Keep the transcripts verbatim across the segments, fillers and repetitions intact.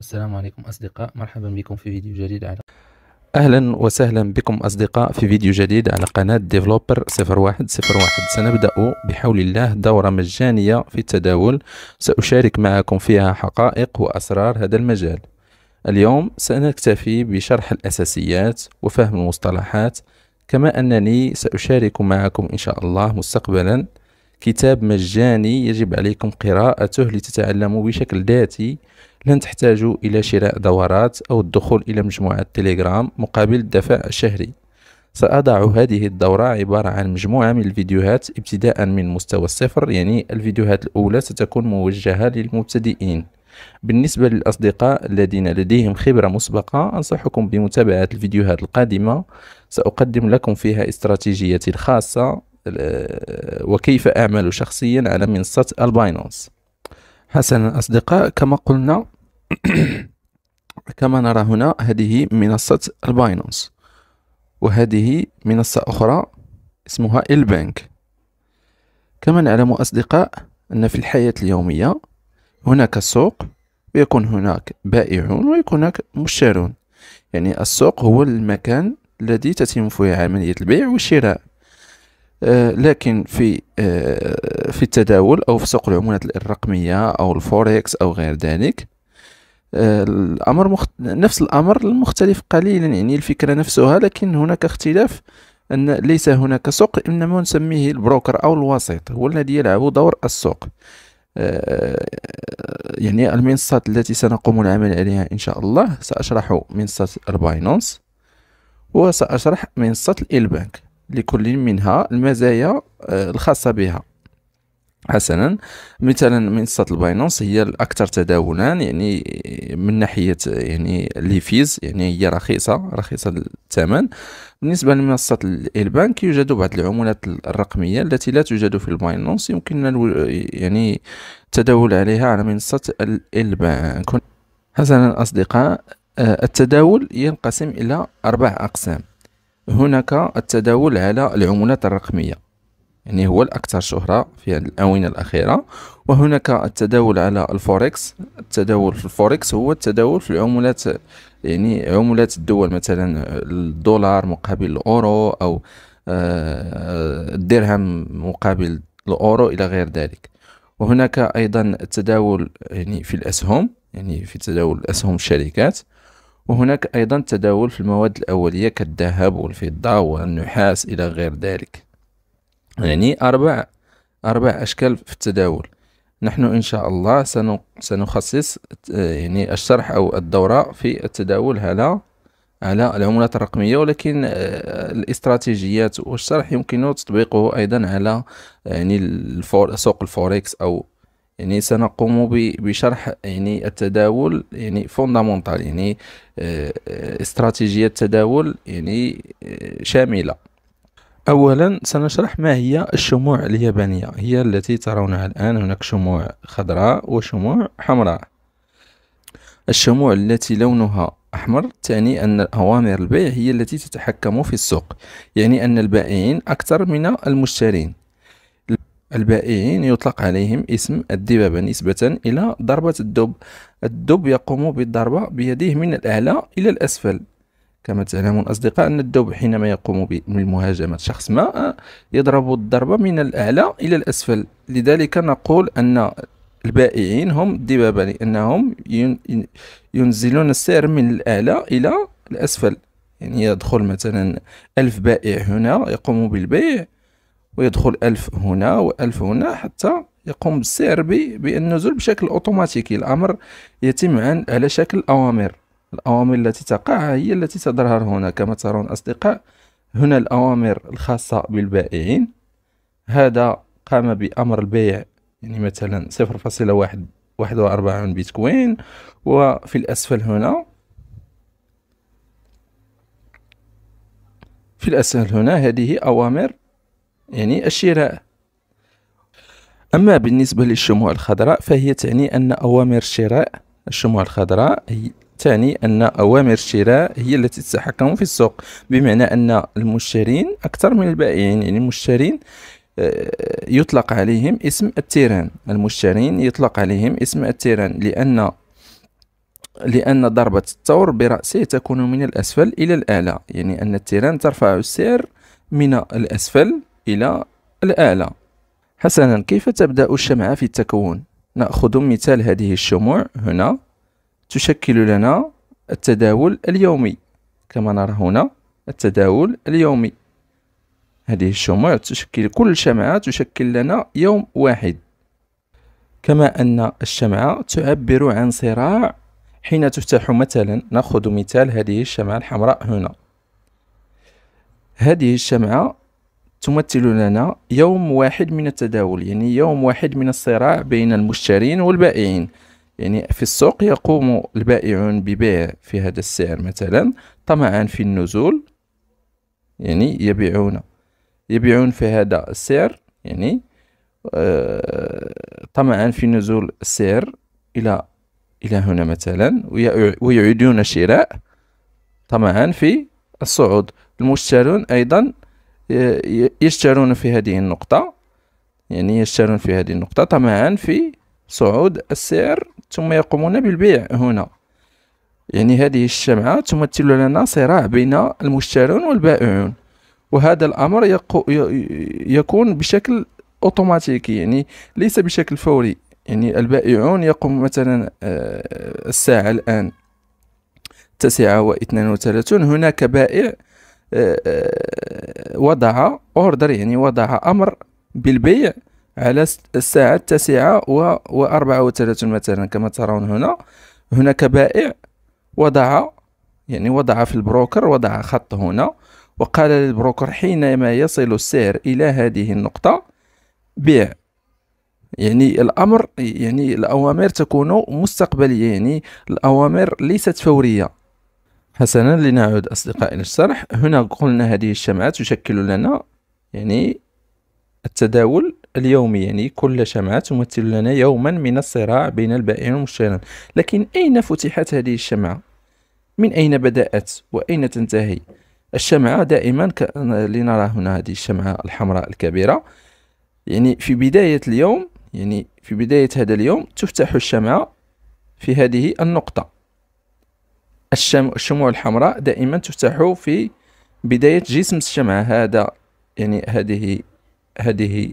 السلام عليكم أصدقاء، مرحبا بكم في فيديو جديد على أهلا وسهلا بكم أصدقاء في فيديو جديد على قناة ديفلوبر صفر واحد صفر واحد. سنبدأ بحول الله دورة مجانية في التداول، سأشارك معكم فيها حقائق وأسرار هذا المجال. اليوم سنكتفي بشرح الأساسيات وفهم المصطلحات، كما أنني سأشارك معكم إن شاء الله مستقبلا كتاب مجاني يجب عليكم قراءته لتتعلموا بشكل ذاتي. لن تحتاجوا إلى شراء دورات أو الدخول إلى مجموعة تليجرام مقابل الدفع الشهري. سأضع هذه الدورة عبارة عن مجموعة من الفيديوهات ابتداء من مستوى الصفر، يعني الفيديوهات الأولى ستكون موجهة للمبتدئين. بالنسبة للأصدقاء الذين لديهم خبرة مسبقة، أنصحكم بمتابعة الفيديوهات القادمة، سأقدم لكم فيها استراتيجيتي الخاصة وكيف أعمل شخصيا على منصة الباينانس. حسنا أصدقاء، كما قلنا كما نرى هنا هذه منصة الباينانس، وهذه منصة أخرى اسمها البنك. كما نعلم أصدقاء أن في الحياة اليومية هناك سوق، ويكون هناك بائعون ويكون هناك مشترون. يعني السوق هو المكان الذي تتم فيه عملية البيع والشراء. آه لكن في آه في التداول أو في سوق العملات الرقمية أو الفوركس أو غير ذلك، آه الأمر مخت... نفس الأمر مختلف قليلا، يعني الفكرة نفسها، لكن هناك اختلاف أن ليس هناك سوق، إنما نسميه البروكر أو الوسيط هو الذي يلعب دور السوق. آه يعني المنصات التي سنقوم العمل عليها إن شاء الله، سأشرح منصة الباينانس وسأشرح منصة البنك، لكل منها المزايا الخاصة بها. حسنا، مثلا منصة الباينانس هي الأكثر تداولا، يعني من ناحية يعني ليفيز، يعني هي رخيصة رخيصة الثمن. بالنسبة لمنصة البنك يوجد بعض العملات الرقمية التي لا توجد في الباينانس، يمكننا يعني التداول عليها على منصة البنك. حسنا أصدقاء، التداول ينقسم إلى أربع أقسام. هناك التداول على العملات الرقمية، يعني هو الأكثر شهرة في الآونة الأخيرة. وهناك التداول على الفوركس. التداول في الفوركس هو التداول في العملات، يعني عملات الدول، مثلا الدولار مقابل الأورو، أو الدرهم مقابل الأورو إلى غير ذلك. وهناك أيضا التداول يعني في الأسهم، يعني في تداول أسهم الشركات. وهناك أيضا تداول في المواد الأولية كالذهب والفضة والنحاس إلى غير ذلك. يعني أربع أربع أشكال في التداول. نحن إن شاء الله سنخصص يعني الشرح أو الدورة في التداول على على العملات الرقمية، ولكن الاستراتيجيات والشرح يمكن تطبيقه أيضا على يعني سوق الفوركس، أو يعني سنقوم بشرح يعني التداول يعني فوندامونتال، يعني استراتيجية تداول يعني شاملة. أولا سنشرح ما هي الشموع اليابانية، هي التي ترونها الآن. هناك شموع خضراء وشموع حمراء. الشموع التي لونها أحمر تعني أن أوامر البيع هي التي تتحكم في السوق، يعني أن البائعين أكثر من المشترين. البائعين يطلق عليهم اسم الدببة نسبة إلى ضربة الدب. الدب يقوم بالضربة بيديه من الأعلى إلى الأسفل. كما تعلمون أصدقاء أن الدب حينما يقوم بمهاجمة شخص ما يضرب الضربة من الأعلى إلى الأسفل. لذلك نقول أن البائعين هم الدببة، لأنهم ينزلون السعر من الأعلى إلى الأسفل. يعني يدخل مثلا ألف بائع هنا يقوم بالبيع، ويدخل ألف هنا وألف هنا، حتى يقوم بالسعر بالنزول بشكل أوتوماتيكي. الأمر يتم عن على شكل أوامر. الأوامر التي تقع هي التي تظهر هنا. كما ترون أصدقاء، هنا الأوامر الخاصة بالبائعين. هذا قام بأمر البيع، يعني مثلا صفر فاصلة واحد واحد وأربعين بيتكوين. وفي الأسفل هنا في الأسفل هنا هذه أوامر يعني الشراء. أما بالنسبة للشموع الخضراء فهي تعني أن أوامر الشراء، الشموع الخضراء هي تعني أن أوامر الشراء هي التي تتحكم في السوق، بمعنى أن المشترين أكثر من البائعين. يعني المشترين يطلق عليهم اسم التيران، المشترين يطلق عليهم اسم التيران، لأن لأن ضربة الثور برأسه تكون من الأسفل إلى الأعلى، يعني أن التيران ترفع السير من الأسفل إلى الأعلى. حسنا، كيف تبدأ الشمعة في التكون؟ نأخذ مثال هذه الشموع هنا تشكل لنا التداول اليومي، كما نرى هنا التداول اليومي. هذه الشموع تشكل، كل شمعة تشكل لنا يوم واحد. كما أن الشمعة تعبر عن صراع حين تفتح. مثلا نأخذ مثال هذه الشمعة الحمراء هنا، هذه الشمعة تمثل لنا يوم واحد من التداول، يعني يوم واحد من الصراع بين المشترين والبائعين. يعني في السوق يقوم البائعون ببيع في هذا السعر مثلا طمعا في النزول، يعني يبيعون يبيعون في هذا السعر، يعني آه طمعا في نزول السعر إلى إلى هنا مثلا، ويعيدون الشراء طمعا في الصعود. المشترون أيضا يشترون في هذه النقطة، يعني يشترون في هذه النقطة طمعا في صعود السعر، ثم يقومون بالبيع هنا. يعني هذه الشمعة تمثل لنا صراع بين المشترون والبائعون، وهذا الأمر يكون بشكل أوتوماتيكي، يعني ليس بشكل فوري. يعني البائعون يقوم مثلا الساعة الآن تسعة واثنان وثلاثون، هناك بائع وضع اوردر، يعني وضع أمر بالبيع على الساعة التاسعة وأربعة وثلاثون مثلا، كما ترون هنا هناك بائع وضع، يعني وضع في البروكر، وضع خط هنا وقال للبروكر حينما يصل السعر إلى هذه النقطة بيع. يعني الأمر، يعني الأوامر تكون مستقبلية، يعني الأوامر ليست فورية. حسنا، لنعود أصدقائي للشرح. هنا قلنا هذه الشمعة تشكل لنا يعني التداول اليومي، يعني كل شمعة تمثل لنا يوما من الصراع بين البائع والمشتري. لكن أين فتحت هذه الشمعة؟ من أين بدأت وأين تنتهي؟ الشمعة دائما ك... لنرى هنا هذه الشمعة الحمراء الكبيرة، يعني في بداية اليوم، يعني في بداية هذا اليوم تفتح الشمعة في هذه النقطة. الشم... الشموع الحمراء دائما تفتح في بداية جسم الشمعة، هذا يعني هذه هذه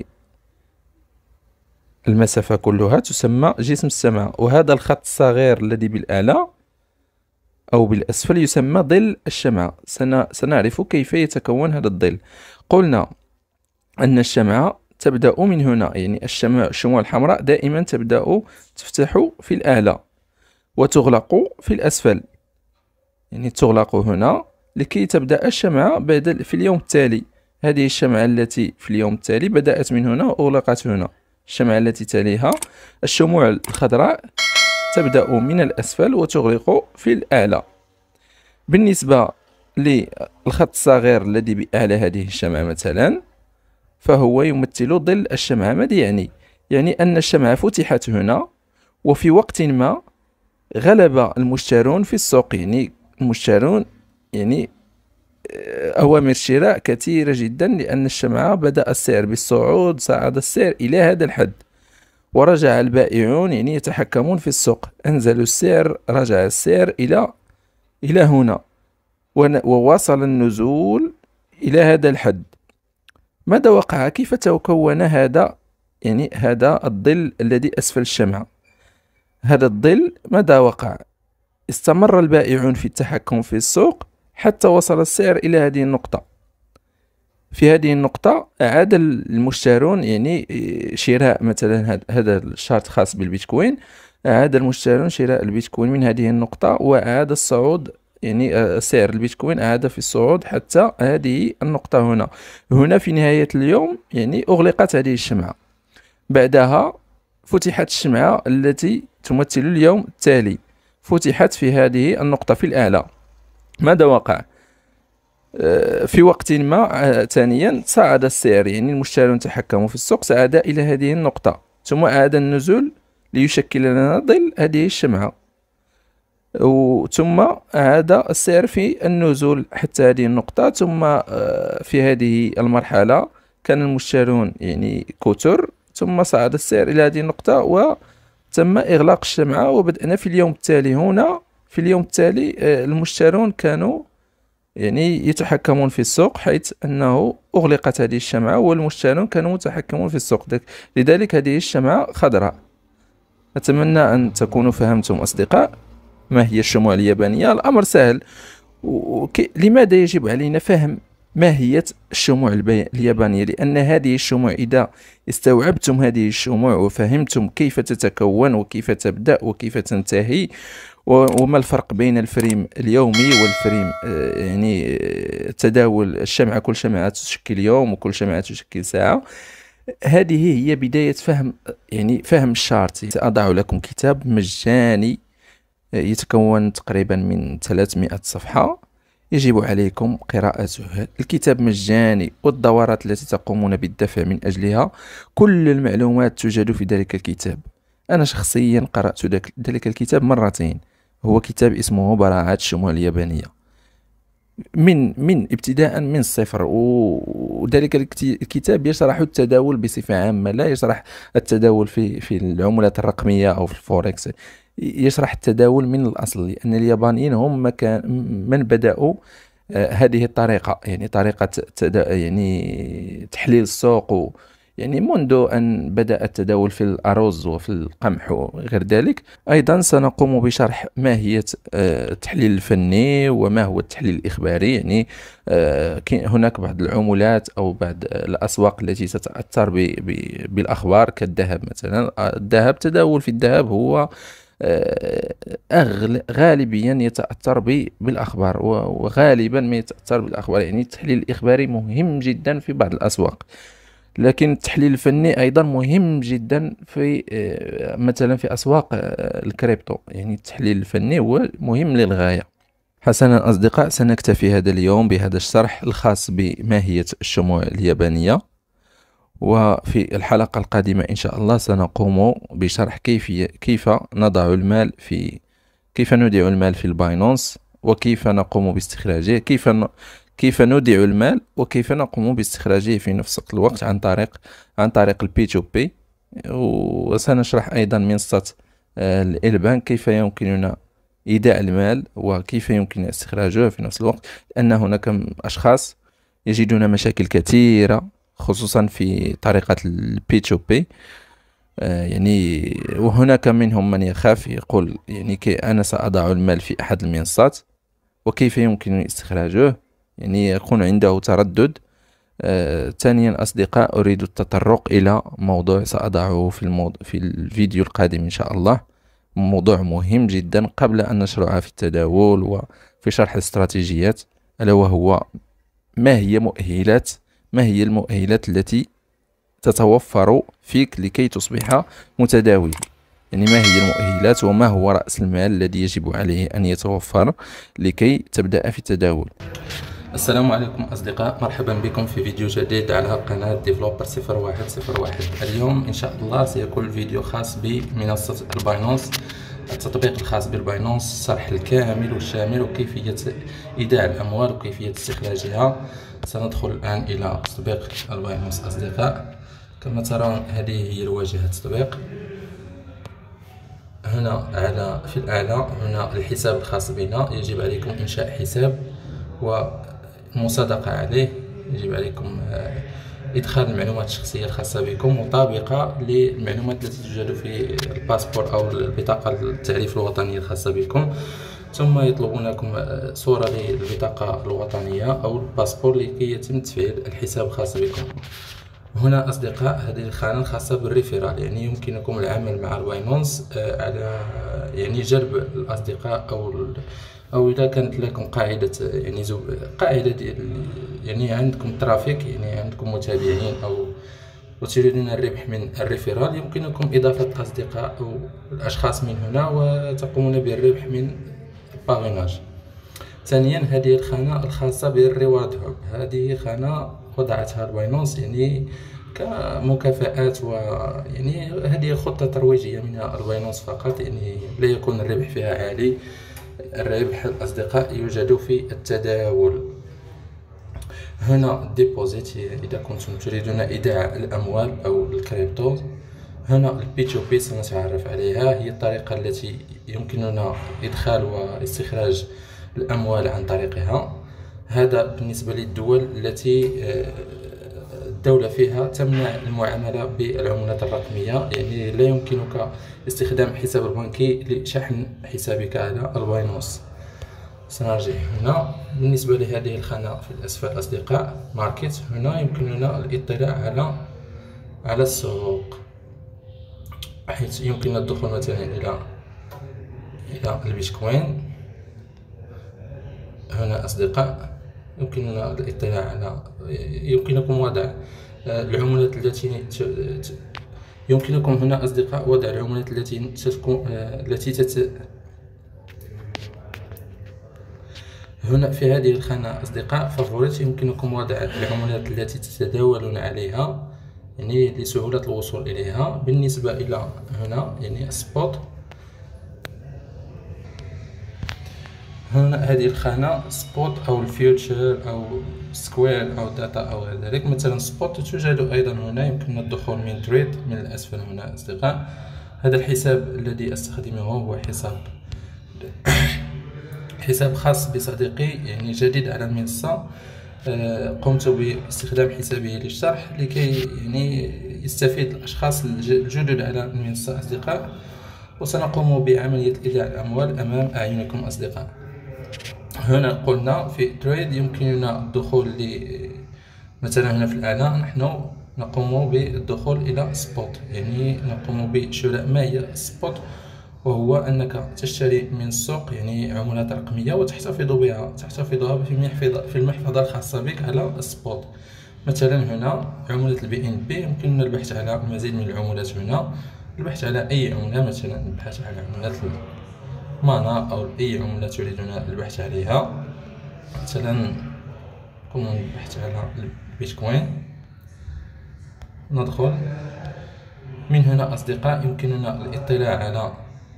المسافة كلها تسمى جسم الشمعة، وهذا الخط الصغير الذي بالأعلى أو بالأسفل يسمى ظل الشمعة. سن... سنعرف كيف يتكون هذا الظل. قلنا أن الشمعة تبدأ من هنا، يعني الشمع الشموع الحمراء دائما تبدأ تفتح في الأعلى وتغلق في الأسفل، يعني تغلق هنا لكي تبدأ الشمعة بعد في اليوم التالي. هذه الشمعة التي في اليوم التالي بدأت من هنا وأغلقت هنا. الشمعة التي تليها الشموع الخضراء تبدأ من الأسفل وتغلق في الأعلى. بالنسبة للخط الصغير الذي بأعلى هذه الشمعة مثلا، فهو يمثل ظل الشمعة. ماذا يعني؟ يعني أن الشمعة فتحت هنا، وفي وقت ما غلب المشترون في السوق، يعني المشترون يعني أوامر شراء كثيرة جدا، لأن الشمعة بدأ السعر بالصعود، صعد السعر إلى هذا الحد، ورجع البائعون يعني يتحكمون في السوق، أنزلوا السعر، رجع السعر إلى إلى هنا، ووصل النزول إلى هذا الحد. ماذا وقع؟ كيف تكون هذا يعني هذا الظل الذي أسفل الشمعة؟ هذا الظل ماذا وقع؟ استمر البائعون في التحكم في السوق حتى وصل السعر إلى هذه النقطة. في هذه النقطة أعاد المشترون يعني شراء مثلا هذا الشارت خاص بالبيتكوين، أعاد المشترون شراء البيتكوين من هذه النقطة، وأعاد الصعود، يعني سعر البيتكوين أعاد في الصعود حتى هذه النقطة هنا. هنا في نهاية اليوم يعني أغلقت هذه الشمعة، بعدها فتحت الشمعة التي تمثل اليوم التالي، فتحت في هذه النقطة في الأعلى. ماذا وقع؟ في وقت ما ثانيا صعد السعر، يعني المشترون تحكموا في السوق، صعد إلى هذه النقطة، ثم أعاد النزول ليشكل لنا ظل هذه الشمعة، ثم عاد السعر في النزول حتى هذه النقطة. ثم في هذه المرحلة كان المشترون يعني كثر، ثم صعد السعر إلى هذه النقطة وتم إغلاق الشمعة، وبدأنا في اليوم التالي هنا في اليوم التالي آه، المشترون كانوا يعني يتحكمون في السوق، حيث أنه أغلقت هذه الشمعة والمشترون كانوا متحكمون في السوق. لذلك هذه الشمعة خضراء. أتمنى أن تكونوا فهمتم أصدقاء ما هي الشموع اليابانية. الأمر سهل. وكي... لماذا يجب علينا فهم ماهية الشموع البي... اليابانية؟ لأن هذه الشموع إذا استوعبتم هذه الشموع وفهمتم كيف تتكون وكيف تبدأ وكيف تنتهي وما الفرق بين الفريم اليومي والفريم آه يعني آه تداول الشمعة، كل شمعة تشكل يوم وكل شمعة تشكل ساعة. هذه هي بداية فهم يعني فهم الشارت. سأضع لكم كتاب مجاني يتكون تقريبا من ثلاثمائة صفحة، يجب عليكم قراءته. الكتاب مجاني والدورات التي تقومون بالدفع من أجلها كل المعلومات توجد في ذلك الكتاب. أنا شخصيا قرأت ذلك الكتاب مرتين. هو كتاب اسمه براعات الشموع اليابانية من من ابتداء من الصفر. وذلك الكتاب يشرح التداول بصفة عامة، لا يشرح التداول في في العملات الرقمية أو في الفوركس، يشرح التداول من الأصل. لأن اليابانيين هم كان من بدأوا آه هذه الطريقة، يعني طريقة يعني تحليل السوق، يعني منذ أن بدأ التداول في الأرز وفي القمح وغير ذلك. أيضا سنقوم بشرح ماهية آه التحليل الفني وما هو التحليل الإخباري. يعني آه هناك بعض العملات أو بعض الأسواق التي تتأثر بالأخبار كالذهب مثلا. الذهب، تداول في الذهب هو أغل غالبيا يتأثر بالأخبار، وغالبا ما يتأثر بالأخبار. يعني التحليل الإخباري مهم جدا في بعض الأسواق، لكن التحليل الفني أيضا مهم جدا في مثلا في أسواق الكريبتو. يعني التحليل الفني هو مهم للغاية. حسنا أصدقاء، سنكتفي هذا اليوم بهذا الشرح الخاص بماهية الشموع اليابانية، وفي الحلقة القادمة إن شاء الله سنقوم بشرح كيف كيف نضع المال في كيف نودع المال في الباينانس، وكيف نقوم باستخراجه، كيف ن... كيف نودع المال وكيف نقوم باستخراجه في نفس الوقت عن طريق عن طريق البي تو بي. وسنشرح أيضا منصة الإلبان كيف يمكننا إيداع المال وكيف يمكن استخراجه في نفس الوقت، لأن هناك أشخاص يجدون مشاكل كثيرة خصوصا في طريقة البي تو بي. آه يعني وهناك منهم من يخاف يقول يعني كي أنا سأضع المال في أحد المنصات وكيف يمكن استخراجه، يعني يكون عنده تردد. آه ثانيا أصدقاء، أريد التطرق إلى موضوع سأضعه في, الموضوع في الفيديو القادم إن شاء الله، موضوع مهم جدا قبل أن نشرع في التداول وفي شرح الاستراتيجيات، ألا وهو ما هي مؤهلات ما هي المؤهلات التي تتوفر فيك لكي تصبح متداول. يعني ما هي المؤهلات وما هو رأس المال الذي يجب عليه أن يتوفر لكي تبدأ في التداول. السلام عليكم أصدقاء، مرحبا بكم في فيديو جديد على قناة ديفلوبر صفر واحد صفر واحد. اليوم إن شاء الله سيكون الفيديو خاص بمنصة الباينانس، التطبيق الخاص بالباينانس، الشرح الكامل والشامل وكيفية إيداع الأموال وكيفية استخراجها. سندخل الآن إلى تطبيق الباينانس أصدقاء. كما ترون هذه هي الواجهة التطبيق. هنا على في الأعلى هنا الحساب الخاص بنا، يجب عليكم إنشاء حساب والمصادقة عليه. يجب عليكم إدخال المعلومات الشخصية الخاصة بكم مطابقة للمعلومات التي توجد في الباسبور أو البطاقة التعريف الوطنية الخاصة بكم. ثم يطلبونكم صورة للبطاقة الوطنية أو الباسبور لكي يتم تفعيل الحساب الخاص بكم. هنا أصدقاء هذه الخانة الخاصة بالريفيرال، يعني يمكنكم العمل مع الباينانس على يعني جلب الأصدقاء أو أو إذا كانت لكم قاعدة يعني زو قاعدة ديال يعني عندكم ترافيك، يعني عندكم متابعين أو وتريدون الربح من الريفيرال، يمكنكم إضافة أصدقاء أو الأشخاص من هنا وتقومون بالربح من الباريناج. ثانيا هذه الخانة الخاصة بالريوارد هوب، هذه خانة وضعتها الباينانس يعني كمكافآت، ويعني هذه خطة ترويجية من الباينانس فقط، يعني لا يكون الربح فيها عالي. الربح الأصدقاء يوجد في التداول. هنا ديبوزيت، إذا كنتم تريدون إيداع الأموال أو الكريبتو، هنا البي تو بي سنتعرف عليها، هي الطريقة التي يمكننا إدخال واستخراج الأموال عن طريقها. هذا بالنسبة للدول التي الدولة فيها تمنع المعاملة بالعملات الرقمية، يعني لا يمكنك استخدام حساب البنكي لشحن حسابك على الباينانس. سنرجع هنا بالنسبة لهذه الخانة في الأسفل أصدقاء ماركت. هنا يمكننا الاطلاع على على السوق، حيث يمكننا الدخول مثلا إلى إلى البيتكوين. هنا أصدقاء يمكننا الاطلاع على يمكنكم وضع العملات التي يمكنكم هنا أصدقاء وضع العملات التي تكون التي تت هنا في هذه الخانة أصدقاء فافوريت يمكنكم وضع العملات التي تتداولون عليها، يعني لسهولة الوصول إليها. بالنسبة إلى هنا يعني سبوت، هنا هذه الخانة سبوت أو الفيوتشر أو سكوير أو داتا أو غير ذلك. مثلا سبوت توجد أيضا هنا، يمكننا الدخول من تريد من الأسفل هنا أصدقاء. هذا الحساب الذي أستخدمه هو حساب حساب خاص بصديقي، يعني جديد على المنصة. قمت باستخدام حسابه للشرح لكي يعني يستفيد الأشخاص الجدد على المنصة أصدقاء، وسنقوم بعملية إيداع الأموال أمام أعينكم أصدقاء. هنا قلنا في تريد يمكننا الدخول ل مثلا هنا في الأعلى نحن نقوم بالدخول إلى سبوت، يعني نقوم بشراء. ما هي سبوت؟ وهو أنك تشتري من السوق يعني عملات رقمية وتحتفظ بها تحتفظها في المحفظة الخاصة بك على السبوت. مثلا هنا عملة البي ان بي يمكننا البحث على المزيد من العملات. هنا البحث على أي عملة، مثلا البحث على عملات المانا أو أي عملة تريدون البحث عليها. مثلا قمنا بالبحث على البيتكوين، ندخل من هنا أصدقاء يمكننا الاطلاع على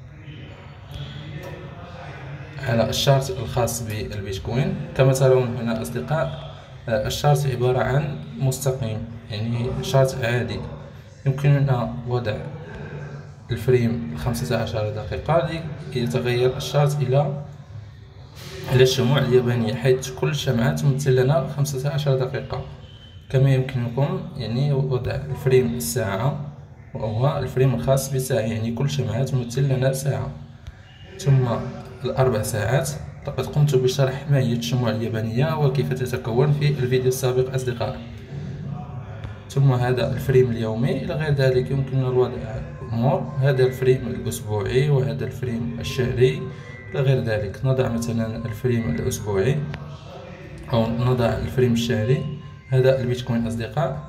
على الشارت الخاص بالبيتكوين. كما ترون هنا أصدقاء الشارت عبارة عن مستقيم، يعني شارت عادي. يمكننا وضع الفريم خمسة عشر دقيقة ليتغير الشارت إلى إلى الشموع اليابانية، حيث كل شمعة تمثل لنا خمسة عشر دقيقة. كما يمكنكم يعني وضع الفريم الساعة، وهو الفريم الخاص بساعة، يعني كل شمعة تمثل لنا ساعة. ثم الأربع ساعات، لقد قمت بشرح ما هي الشموع اليابانية وكيف تتكون في الفيديو السابق أصدقاء. ثم هذا الفريم اليومي إلى غير ذلك. يمكننا الوضع أمور، هذا الفريم الأسبوعي وهذا الفريم الشهري إلى غير ذلك. نضع مثلا الفريم الأسبوعي أو نضع الفريم الشهري. هذا البيتكوين أصدقاء.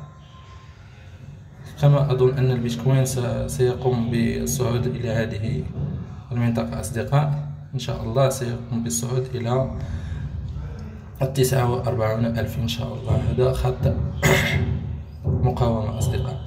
كما أظن أن البيتكوين سيقوم بالصعود إلى هذه المنطقة أصدقاء، إن شاء الله سيقوم بالصعود إلى التسعة وأربعون ألف إن شاء الله. هذا خط مقاومة أصدقاء.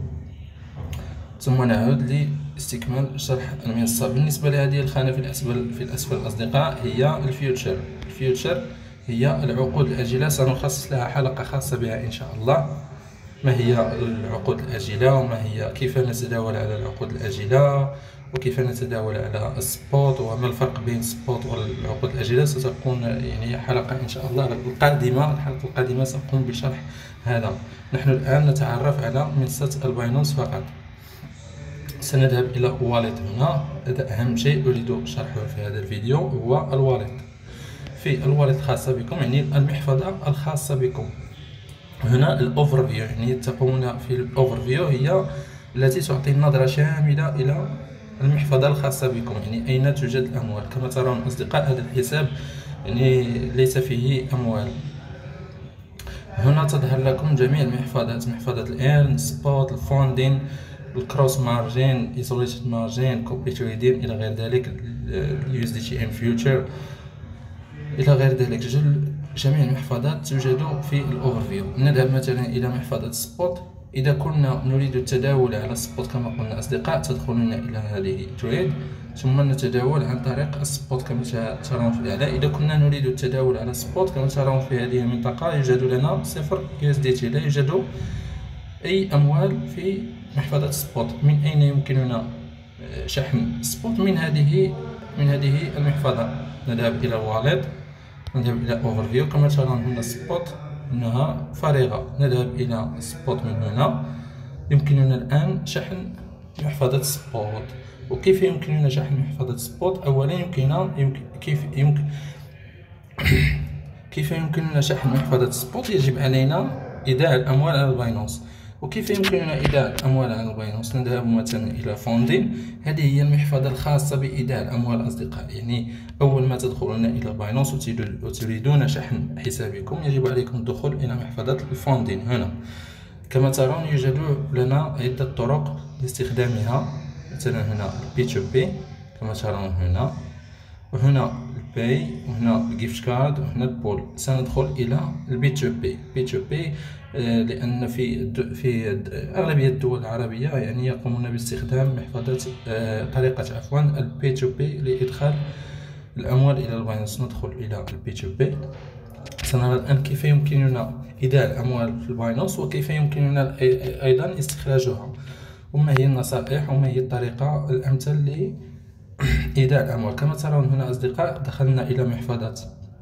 ثم نعود لاستكمال شرح المنصة. بالنسبة لهذه الخانة في الأسفل في الأسفل أصدقاء هي الفيوتشر. الفيوتشر هي العقود الآجلة، سنخصص لها حلقة خاصة بها إن شاء الله. ما هي العقود الآجلة وما هي كيف نتداول على العقود الآجلة وكيف نتداول على السبوت وما الفرق بين السبوت والعقود الآجلة. ستكون يعني حلقة إن شاء الله القادمة الحلقة القادمة سأقوم بشرح هذا. نحن الآن نتعرف على منصة الباينانس فقط. سنذهب إلى واليت. هنا هذا أهم شيء أريد شرحه في هذا الفيديو، هو الواليت. في الواليت الخاصة بكم يعني المحفظة الخاصة بكم. هنا الأوفر فيو، يعني تقومون في الأوفر فيو هي التي تعطي نظرة شاملة إلى المحفظة الخاصة بكم، يعني أين توجد الأموال. كما ترون أصدقاء هذا الحساب يعني ليس فيه أموال. هنا تظهر لكم جميع المحفظات، محفظة الإيرن، سبوت، الفوندين، الكروس مارجين، ايزوليتد مارجين، كوبي تريدين إلى غير ذلك، اليو اس دي تي ام فيوتشر إلى غير ذلك. جميع المحفظات توجد في الأوفر فيو. نذهب مثلا إلى محفظة سبوت. إذا كنا نريد التداول على السبوت كما قلنا أصدقاء تدخلون إلى هذه تريد ثم نتداول عن طريق السبوت كما ترون في الأعلى. إذا كنا نريد التداول على السبوت كما ترون في هذه المنطقة يوجد لنا صفر يو اس دي تي، لا يوجد أي أموال في محفظة سبوت. من أين يمكننا شحن سبوت؟ من هذه من هذه المحفظة. نذهب إلى واليت، نذهب إلى اوفرفيو. كما ترون هنا سبوت إنها فارغة. نذهب إلى سبوت من هنا. يمكننا الآن شحن محفظة سبوت. وكيف يمكننا شحن محفظة سبوت؟ أولا يمكننا يمكن كيف يمكن كيف يمكننا شحن محفظة سبوت؟ يجب علينا إيداع الأموال على باينانس. وكيف يمكننا إيداع الأموال على باينانس؟ نذهب مثلا إلى فوندين. هذه هي المحفظة الخاصة بإيداع الأموال أصدقائي. يعني أول ما تدخلون إلى باينانس وتريدون شحن حسابكم يجب عليكم الدخول إلى محفظة الفوندين. هنا كما ترون يوجد لنا عدة طرق لاستخدامها. مثلا هنا البي تو بي كما ترون هنا، وهنا الباي، وهنا الجيفت كارد، وهنا البول. سندخل إلى البي تو بي. بي تو بي لأن في في أغلبية الدول العربية يعني يقومون باستخدام محفظة طريقة عفوا البي تو بي لإدخال الأموال إلى الباينانس. ندخل إلى البي تو بي. سنرى الآن كيف يمكننا إيداع الأموال في الباينانس وكيف يمكننا أيضا استخراجها، وما هي النصائح وما هي الطريقة الأمثل لإيداع الأموال. كما ترون هنا أصدقاء دخلنا إلى محفظة،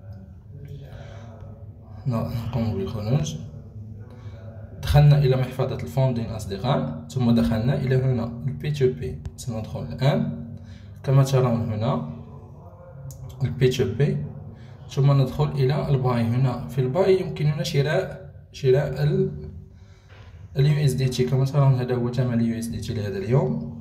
نقوم بالخروج. دخلنا إلى محفظة الفوندين أصدقاء، ثم دخلنا إلى هنا البي تو بي. سندخل الآن كما ترون هنا البي تو بي، ثم ندخل إلى الباي. هنا في الباي يمكننا شراء شراء ال اليو اس دي تي. كما ترون هذا هو ثمن اليو اس دي تي لهذا اليوم،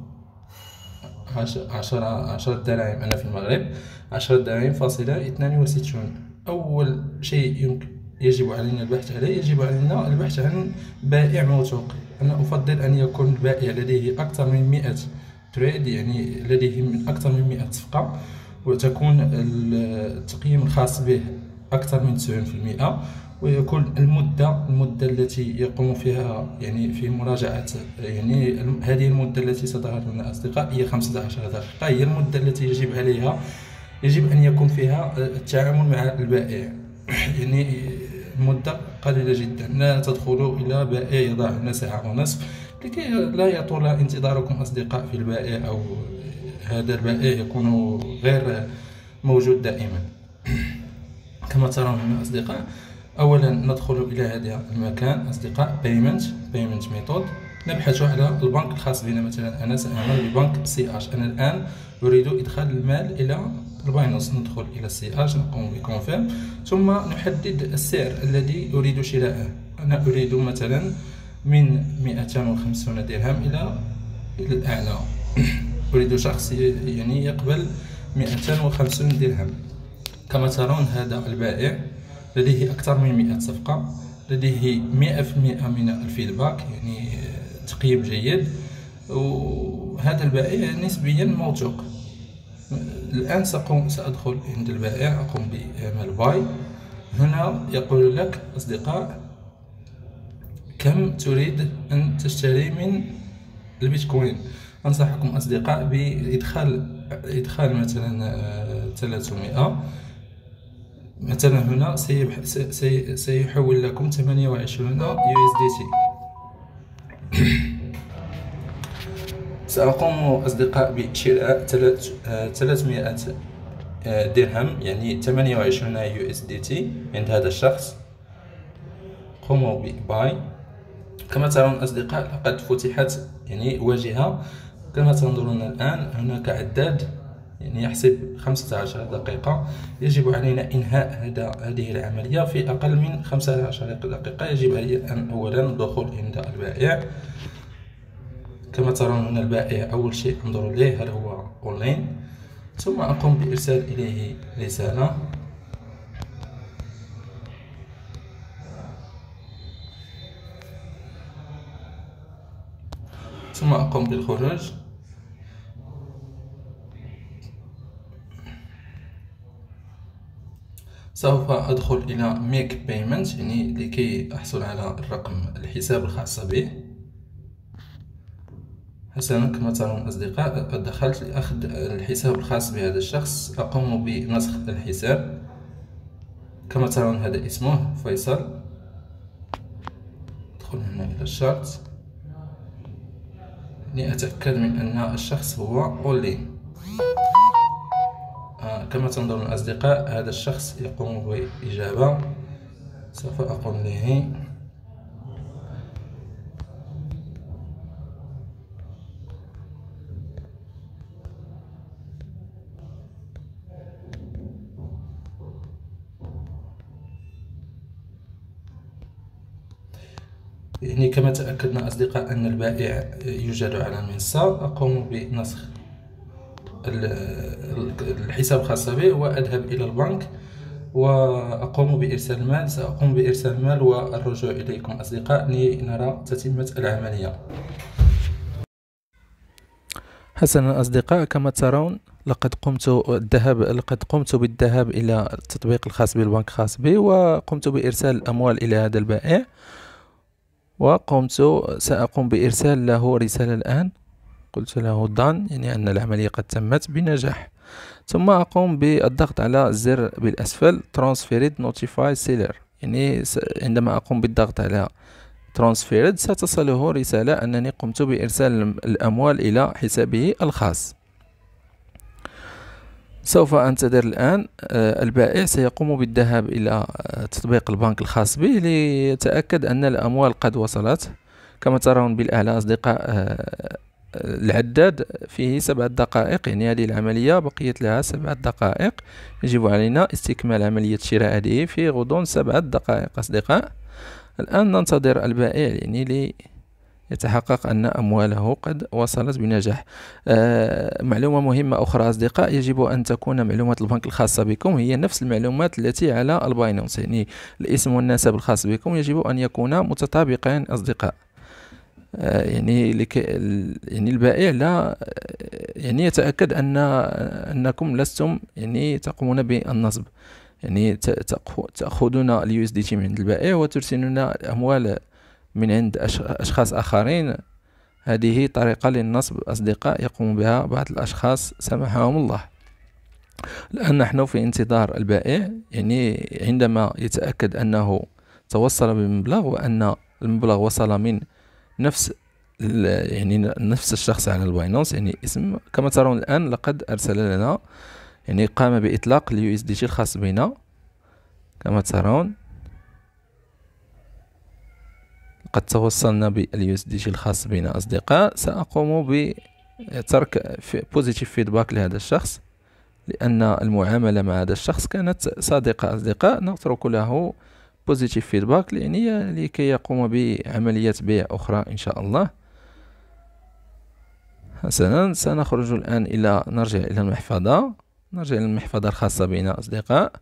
عشرة عشرة دراهم. أنا في المغرب عشرة دراهم فاصلة اثنان وستون. أول شيء يمكن يجب علينا البحث عليه، يجب علينا البحث عن بائع موثوق. أنا أفضل أن يكون البائع لديه أكثر من مئة تريد، يعني لديه من أكثر من مئة صفقة، وتكون التقييم الخاص به أكثر من تسعين بالمئة، ويكون المدة المدة التي يقوم فيها يعني في مراجعة يعني هذه المدة التي ستظهر لنا أصدقاء هي خمسة عشر دقيقة. هي المدة التي يجب عليها يجب أن يكون فيها التعامل مع البائع. يعني مدة قليلة جدا. لا تدخلوا إلى بائع يضع لنا ساعة ونصف لكي لا يطول انتظاركم أصدقاء في البائع، أو هذا البائع يكون غير موجود دائما. كما ترون هنا أصدقاء، أولا ندخل إلى هذا المكان أصدقاء payment payment method. نبحث على البنك الخاص بنا. مثلا أنا سأعمل ببنك سي اش. أنا الآن أريد إدخال المال إلى الباينانس. ندخل إلى سي اش، نقوم بكونفيرم، ثم نحدد السعر الذي أريد شراءه. أنا أريد مثلا من مئتين وخمسون درهم إلى إلى الأعلى. أريد شخص يعني يقبل مئتين وخمسون درهم. كما ترون هذا البائع لديه أكثر من مئة صفقة، لديه مئة في المئة من الفيدباك، يعني تقييم جيد، وهذا البائع نسبيا موثوق. الآن سأقوم سأدخل عند البائع، أقوم بعمل باي. هنا يقول لك أصدقاء كم تريد أن تشتري من البيتكوين. أنصحكم أصدقاء بإدخال إدخال مثلا ثلاثمائة. مثلا هنا سيحول لكم ثمانية وعشرين يو اس دي تي. سأقوم أصدقاء بشراء ثلاثمائة درهم، يعني ثمانية وعشرين يو اس دي تي عند هذا الشخص. قوموا بباي. كما ترون أصدقاء لقد فتحت يعني واجهة. كما تنظرون الآن هناك عداد يعني يحسب خمسة عشر دقيقة. يجب علينا إنهاء هذا هذه العملية في أقل من خمسة عشر دقيقة. يجب علي أن أولا الدخول عند البائع. كما ترون هنا البائع أول شيء انظروا إليه هل هو أونلاين، ثم أقوم بإرسال إليه رسالة. ثم أقوم بالخروج. سوف أدخل إلى make payment يعني لكي أحصل على الرقم الحساب الخاص به. حسنا كما ترون أصدقاء قد دخلت لأخذ الحساب الخاص بهذا الشخص. أقوم بنسخ الحساب. كما ترون هذا اسمه فيصل. أدخل هنا إلى الشرط. لأتأكد من أن الشخص هو أولي. آه كما تنظرون الأصدقاء، هذا الشخص يقوم بإجابة. سوف أقول له يعني كما تأكدنا أصدقاء أن البائع يوجد على المنصة، أقوم بنسخ الحساب الخاص به وأذهب إلى البنك وأقوم بإرسال المال. سأقوم بإرسال المال والرجوع إليكم أصدقاء لنرى تتمة العملية. حسنا أصدقاء، كما ترون لقد قمت الذهاب لقد قمت بالذهاب إلى التطبيق الخاص بالبنك الخاص بي، وقمت بإرسال الأموال إلى هذا البائع، وقمت سأقوم بإرسال له رسالة الآن. قلت له done، يعني أن العملية قد تمت بنجاح. ثم أقوم بالضغط على الزر بالأسفل transferred notify seller، يعني عندما أقوم بالضغط على transferred ستصله رسالة أنني قمت بإرسال الأموال إلى حسابه الخاص. سوف أنتظر الآن. البائع سيقوم بالذهاب إلى تطبيق البنك الخاص به ليتأكد أن الأموال قد وصلت. كما ترون بالأعلى أصدقاء العداد فيه سبعة دقائق، يعني هذه العملية بقيت لها سبعة دقائق. يجب علينا استكمال عملية شراء هذه في غضون سبعة دقائق أصدقاء. الآن ننتظر البائع يعني ليتحقق أن أمواله قد وصلت بنجاح. آه معلومة مهمة أخرى أصدقاء، يجب أن تكون معلومات البنك الخاصة بكم هي نفس المعلومات التي على الباينانس، يعني الاسم والنسب الخاص بكم يجب أن يكونا متطابقين أصدقاء. آه يعني لكي يعني البائع لا يعني يتأكد أن أنكم لستم يعني تقومون بالنصب، يعني تأخذون اليو اس دي تي من عند البائع وترسلون أموال من عند أشخاص آخرين. هذه طريقة للنصب أصدقاء يقوم بها بعض الأشخاص سامحهم الله. الآن نحن في انتظار البائع، يعني عندما يتأكد أنه توصل بمبلغ وأن المبلغ وصل من نفس يعني نفس الشخص على الباينانس، يعني اسم كما ترون الآن لقد أرسل لنا، يعني قام بإطلاق اليو اس دي تي الخاص بنا. كما ترون قد توصلنا باليو اس دي تي الخاص بنا أصدقاء. سأقوم بترك بوزيتيف فيدباك لهذا الشخص لأن المعاملة مع هذا الشخص كانت صادقة أصدقاء. نترك له بوزيتيف فيدباك يعني لكي يقوم بعملية بيع أخرى إن شاء الله. حسنا، سنخرج الآن إلى نرجع إلى المحفظة نرجع إلى المحفظة الخاصة بنا أصدقاء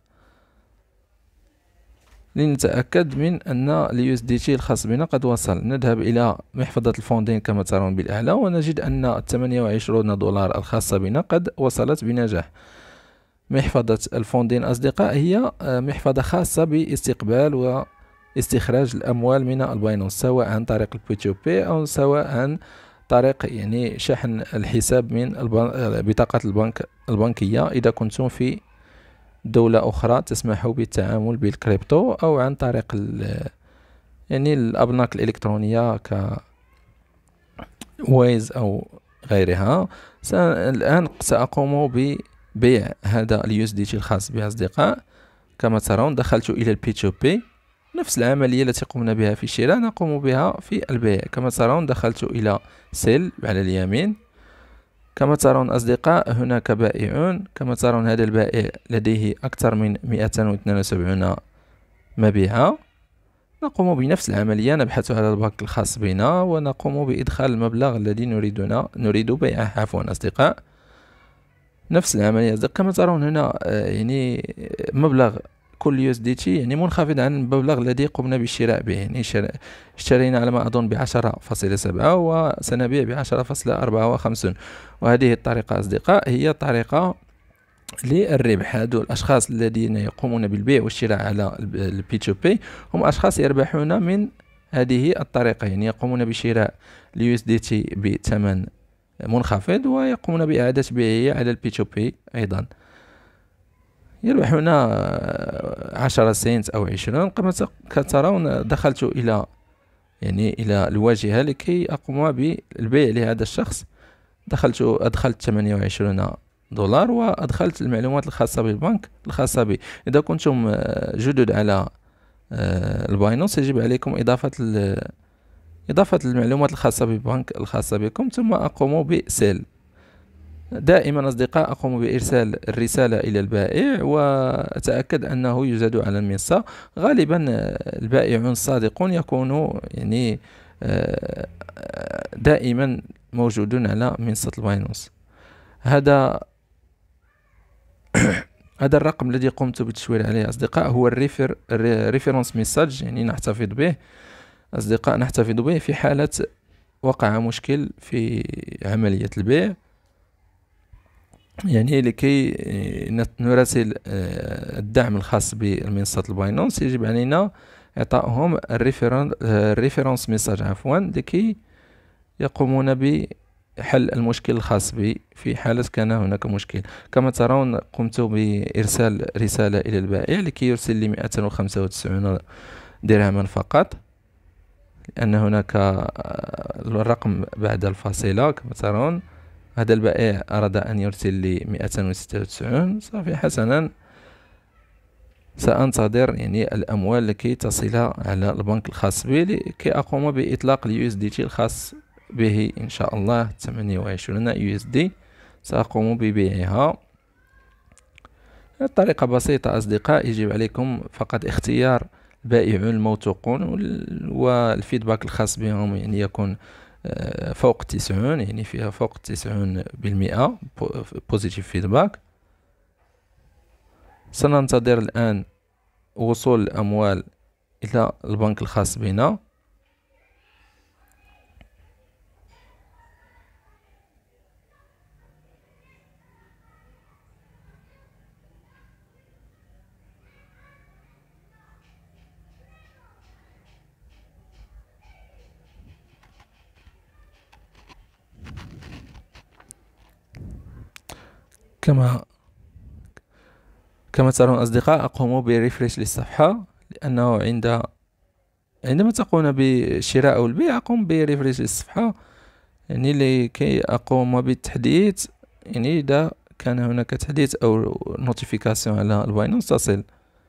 لنتأكد من أن اليو اس دي تي الخاص بنا قد وصل. نذهب إلى محفظة الفوندين كما ترون بالأعلى ونجد أن ثمانية وعشرين دولار الخاصة بنا قد وصلت بنجاح. محفظة الفوندين أصدقاء هي محفظة خاصة باستقبال واستخراج الأموال من الباينانس، سواء عن طريق البي تو بي أو سواء عن طريق يعني شحن الحساب من بطاقة البنك البنكية إذا كنتم في دولة أخرى تسمح بالتعامل بالكريبتو، أو عن طريق يعني الأبناك الإلكترونية ك ويز أو غيرها. الآن سأقوم ببيع هذا اليو اس دي تي الخاص بها أصدقاء. كما ترون دخلت إلى البي تو بي، نفس العملية التي قمنا بها في الشراء نقوم بها في البيع. كما ترون دخلت إلى سيل على اليمين. كما ترون أصدقاء هناك بائعون. كما ترون هذا البائع لديه أكثر من مئتين واثنين وسبعين مبيعا. نقوم بنفس العملية، نبحث على البنك الخاص بنا ونقوم بإدخال المبلغ الذي نريدنا نريد بيعه عفوا أصدقاء. نفس العملية كما ترون هنا يعني مبلغ كل يو اس دي تي يعني منخفض عن المبلغ الذي قمنا بالشراء به، يعني اشترينا على ما أظن بعشرة فاصلة سبعة وسنبيع بعشرة فاصلة أربعة وخمسون. وهذه الطريقة أصدقاء هي طريقة للربح. هذو الأشخاص الذين يقومون بالبيع والشراء على البي تو بي هم أشخاص يربحون من هذه الطريقة، يعني يقومون بشراء اليو اس دي تي بثمن منخفض ويقومون بإعادة بيعه على البي تو بي أيضا، يربحون عشرة سنت أو عشرين. كما ترون دخلت إلى يعني إلى الواجهة لكي أقوم بالبيع لهذا الشخص. دخلت أدخلت ثمانية وعشرين دولار وأدخلت المعلومات الخاصة بالبنك الخاصة بي. إذا كنتم آه، جدد على آه، الباينانس، يجب عليكم إضافة إضافة المعلومات الخاصة بالبنك الخاصة بكم، ثم أقوم بسيل. دائما أصدقاء أقوم بإرسال الرسالة إلى البائع وأتأكد أنه يوجد على المنصة. غالبا آه، البائعون الصادقون يكونوا يعني آه، دائما موجودون على منصة الباينانس. هذا هذا الرقم الذي قمت بالتشوير عليه أصدقاء هو الريفر ريفرنس ميساج، يعني نحتفظ به أصدقاء، نحتفظ به في حالة وقع مشكل في عملية البيع، يعني لكي نراسل الدعم الخاص بمنصة الباينانس يجب علينا إعطائهم الريفرنس ميساج عفوا لكي يقومون بحل المشكل الخاص بي في حالة كان هناك مشكل. كما ترون قمت بإرسال رسالة إلى البائع لكي يرسل لي مئة وخمسة وتسعين درهما فقط، لأن هناك الرقم بعد الفاصلة. كما ترون هذا البائع أراد أن يرسل لي مئة وستة وتسعين. صافي حسنا، سأنتظر يعني الأموال لكي تصل على البنك الخاص بي لكي أقوم بإطلاق اليو اس دي تي الخاص به إن شاء الله. ثمانية وعشرين يو اس دي سأقوم ببيعها. الطريقة بسيطة أصدقاء، يجب عليكم فقط اختيار البائعون الموثوقون والفيدباك الخاص بهم يعني يكون فوق تسعون، يعني فيها فوق تسعون بالمئة بوزيتيف فيدباك. سننتظر الآن وصول الأموال إلى البنك الخاص بنا. كما كما ترون أصدقاء أقوم بريفريش للصفحة، لأنه عند عندما تقوم بالشراء أو البيع أقوم بريفريش للصفحة يعني لكي أقوم بالتحديث، يعني إذا كان هناك تحديث أو نوتيفيكاسيون على الباينانس تصل.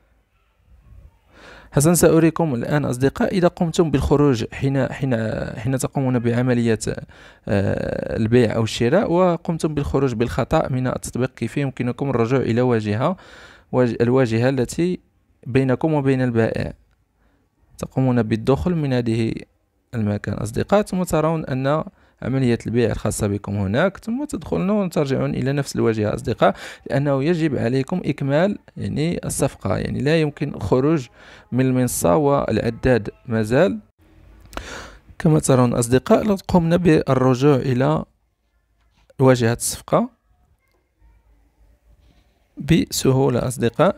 حسنا، سأريكم الآن أصدقاء إذا قمتم بالخروج حين حين حين تقومون بعملية البيع أو الشراء وقمتم بالخروج بالخطأ من التطبيق، كيف يمكنكم الرجوع إلى واجهة الواجهة التي بينكم وبين البائع. تقومون بالدخول من هذه المكان أصدقاء، ثم ترون أن عملية البيع الخاصة بكم هناك، ثم تدخلون وترجعون إلى نفس الواجهة أصدقاء، لأنه يجب عليكم إكمال يعني الصفقة، يعني لا يمكن الخروج من المنصة والعداد مازال. كما ترون أصدقاء قمنا بالرجوع إلى واجهة الصفقة بسهولة أصدقاء.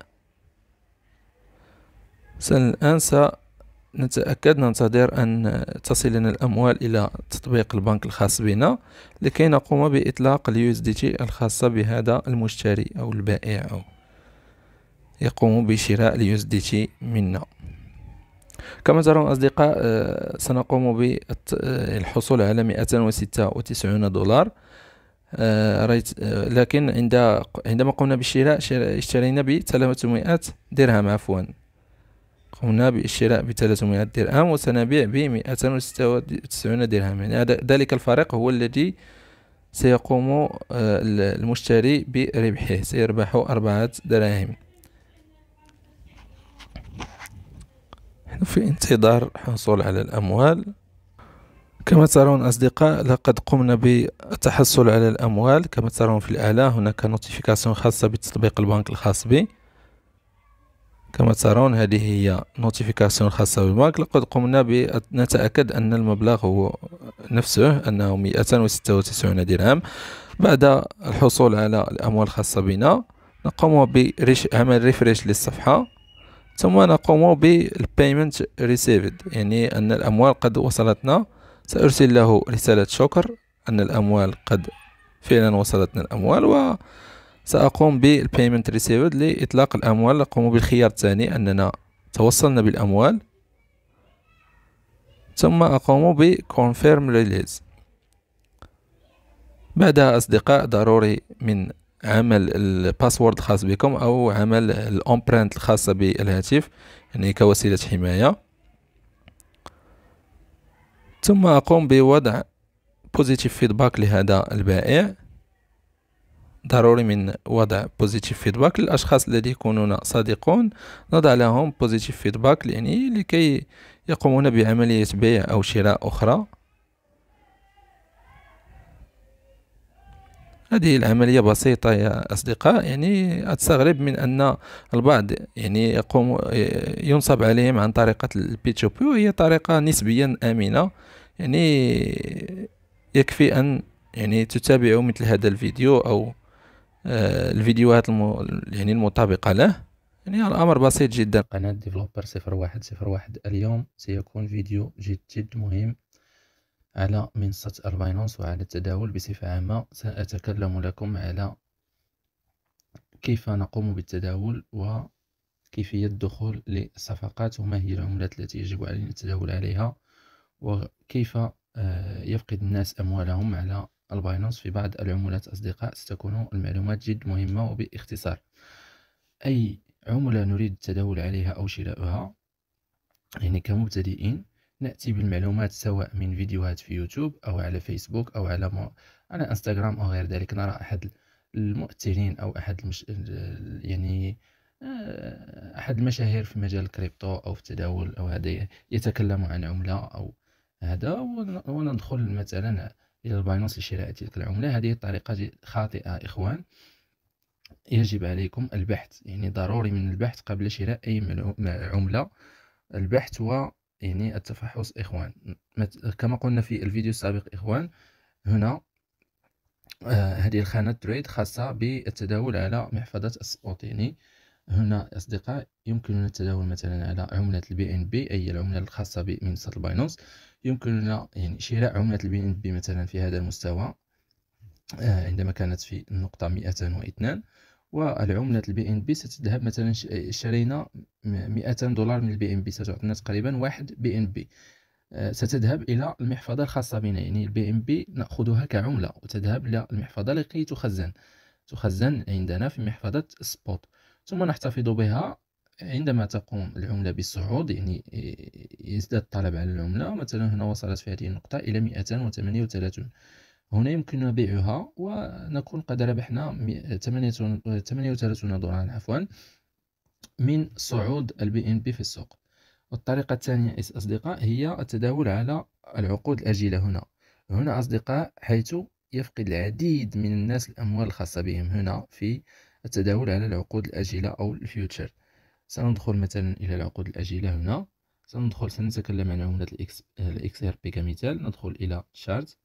الآن سنتأكد ننتظر أن تصلنا الأموال إلى تطبيق البنك الخاص بنا لكي نقوم بإطلاق اليو اس دي تي الخاصة بهذا المشتري أو البائع أو يقوم بشراء اليو اس دي تي منا. كما ترون أصدقاء سنقوم بالحصول على مئتين وستة وتسعين دولار. رأيت لكن عند عندما قمنا بالشراء اشترينا ب ثلاثمائة درهم عفوا قمنا بالشراء ب ثلاثمائة درهم وسنبيع ب مئتين وستة وتسعين درهم، يعني ذلك الفرق هو الذي سيقوم المشتري بربحه، سيربح أربعة دراهم. نحن في انتظار الحصول على الأموال. كما ترون أصدقاء لقد قمنا بالتحصل على الأموال. كما ترون في الأعلى هناك نوتيفيكاسيون خاصة بتطبيق البنك الخاص بي. كما ترون هذه هي نوتيفيكاسيون خاصة بالبنك. لقد قمنا بنتأكد أن المبلغ هو نفسه، أنه مئتين وستة وتسعين درهم. بعد الحصول على الأموال الخاصة بنا نقوم بعمل ريفريش للصفحة، ثم نقوم بالبيمنت ريسيفد، يعني أن الأموال قد وصلتنا. سأرسل له رسالة شكر أن الأموال قد فعلا وصلتنا الأموال، وسأقوم بالبيمنت ريسيفد لإطلاق الأموال. نقوم بالخيار الثاني أننا توصلنا بالأموال، ثم أقوم ب confirm release. بعدها أصدقاء ضروري من عمل الباسورد الخاص بكم أو عمل الامبرنت الخاصة بالهاتف، يعني كوسيلة حماية. ثم أقوم بوضع بوزيتيف فيدباك لهذا البائع. ضروري من وضع بوزيتيف فيدباك للأشخاص الذين يكونون صادقون، نضع لهم بوزيتيف فيدباك يعني لكي يقومون بعملية بيع أو شراء أخرى. هذه العملية بسيطة يا أصدقاء، يعني أتستغرب من أن البعض يعني يقوم ينصب عليهم عن طريقة البي تو بي، وهي طريقة نسبيا آمنة. يعني يكفي أن يعني تتابعوا مثل هذا الفيديو أو آه، الفيديوهات الم... يعني المطابقة له. يعني الأمر بسيط جدا. قناة ديفلوبر صفر واحد صفر واحد. اليوم سيكون فيديو جد جد مهم على منصة الباينانس وعلى التداول بصفة عامة. سأتكلم لكم على كيف نقوم بالتداول وكيفية الدخول للصفقات وما هي العملات التي يجب علينا التداول عليها، وكيف يفقد الناس أموالهم على الباينانس في بعض العملات. أصدقاء، ستكون المعلومات جد مهمة وباختصار. أي عملة نريد التداول عليها أو شراؤها، يعني كمبتدئين نأتي بالمعلومات سواء من فيديوهات في يوتيوب أو على فيسبوك أو على م... على انستغرام أو غير ذلك. نرى أحد المؤثرين أو أحد المش... يعني أحد المشاهير في مجال الكريبتو أو في التداول أو هذا يتكلم عن عملة أو هذا، وندخل مثلا إلى الباينانس لشراء تلك العملة. هذه الطريقة خاطئة إخوان. يجب عليكم البحث، يعني ضروري من البحث قبل شراء أي عملة. البحث و يعني التفحص إخوان. كما قلنا في الفيديو السابق إخوان، هنا آه هذه الخانة تريد خاصة بالتداول على محفظة السبوت. يعني هنا أصدقاء يمكننا التداول مثلا على عملة البي ان بي، أي العملة الخاصة بمنصة الباينانس. يمكننا يعني شراء عملة البي ان بي مثلا في هذا المستوى آه عندما كانت في النقطة مئتين واثنان، والعملة البي ان بي ستذهب مثلا اشترينا مئتين دولار من البي ان بي، ستعطينا تقريبا واحد بي ان بي. ستذهب إلى المحفظة الخاصة بنا، يعني البي ام بي نأخذها كعملة وتذهب إلى المحفظة لكي تخزن تخزن عندنا في محفظة سبوت، ثم نحتفظ بها. عندما تقوم العملة بالصعود، يعني يزداد الطلب على العملة، مثلا هنا وصلت في هذه النقطة إلى مئتين وثمانية وثلاثين، هنا يمكننا بيعها ونكون قد ربحنا ثمانية وثلاثين دولارا عفوا من صعود البي ان بي في السوق. والطريقة الثانية أصدقاء هي التداول على العقود الأجلة. هنا هنا أصدقاء حيث يفقد العديد من الناس الأموال الخاصة بهم، هنا في التداول على العقود الأجلة أو الفيوتشر. سندخل مثلا إلى العقود الأجلة. هنا سندخل سنتكلم عن عملة الإكس الإكس آر بي كمثال. ندخل إلى شارت.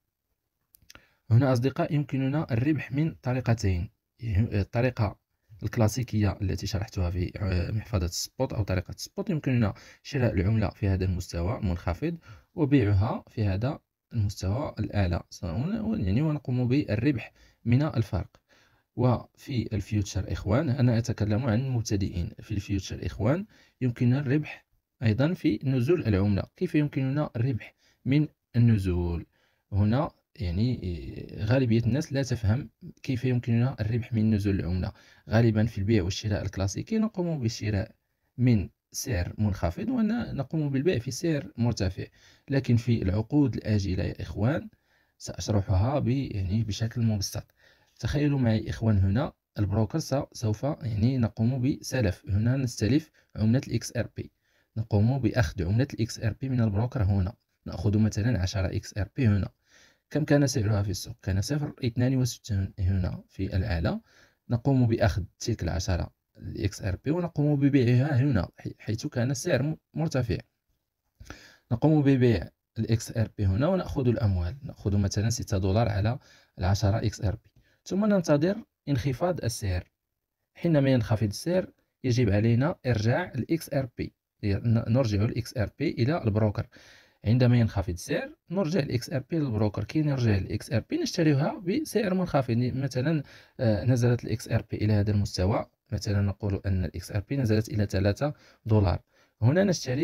هنا أصدقاء يمكننا الربح من طريقتين. الطريقة الكلاسيكية التي شرحتها في محفظة سبوت أو طريقة سبوت، يمكننا شراء العملة في هذا المستوى المنخفض وبيعها في هذا المستوى الأعلى، يعني ونقوم بالربح من الفرق. وفي الفيوتشر إخوان، أنا أتكلم عن المبتدئين. في الفيوتشر إخوان يمكننا الربح أيضا في نزول العملة. كيف يمكننا الربح من النزول؟ هنا يعني غالبية الناس لا تفهم كيف يمكننا الربح من نزول العملة. غالبا في البيع والشراء الكلاسيكي نقوم بالشراء من سعر منخفض ونقوم بالبيع في سعر مرتفع، لكن في العقود الآجلة يا إخوان سأشرحها يعني بشكل مبسط. تخيلوا معي إخوان، هنا البروكر سوف يعني نقوم بسلف. هنا نستلف عملة الإكس آر بي، نقوم بأخذ عملة الإكس آر بي من البروكر. هنا نأخذ مثلا عشرة إكس آر بي. هنا كم كان سعرها في السوق؟ كان صفر اثنان وستين. هنا في الأعلى نقوم بأخذ تلك العشرة الإكس آر بي ونقوم ببيعها هنا حيث كان السعر مرتفع. نقوم ببيع الإكس آر بي هنا ونأخذ الأموال، نأخذ مثلا ستة دولار على العشرة إكس آر بي، ثم ننتظر انخفاض السعر. حينما ينخفض السعر يجب علينا إرجاع الإكس آر بي، نرجع الإكس آر بي إلى البروكر. عندما ينخفض السعر نرجع الإكس آر بي للبروكر. كي نرجع الإكس آر بي نشتريها بسعر منخفض. مثلا نزلت الإكس آر بي إلى هذا المستوى، مثلا نقول أن الإكس آر بي نزلت إلى ثلاثة دولار، هنا نشتري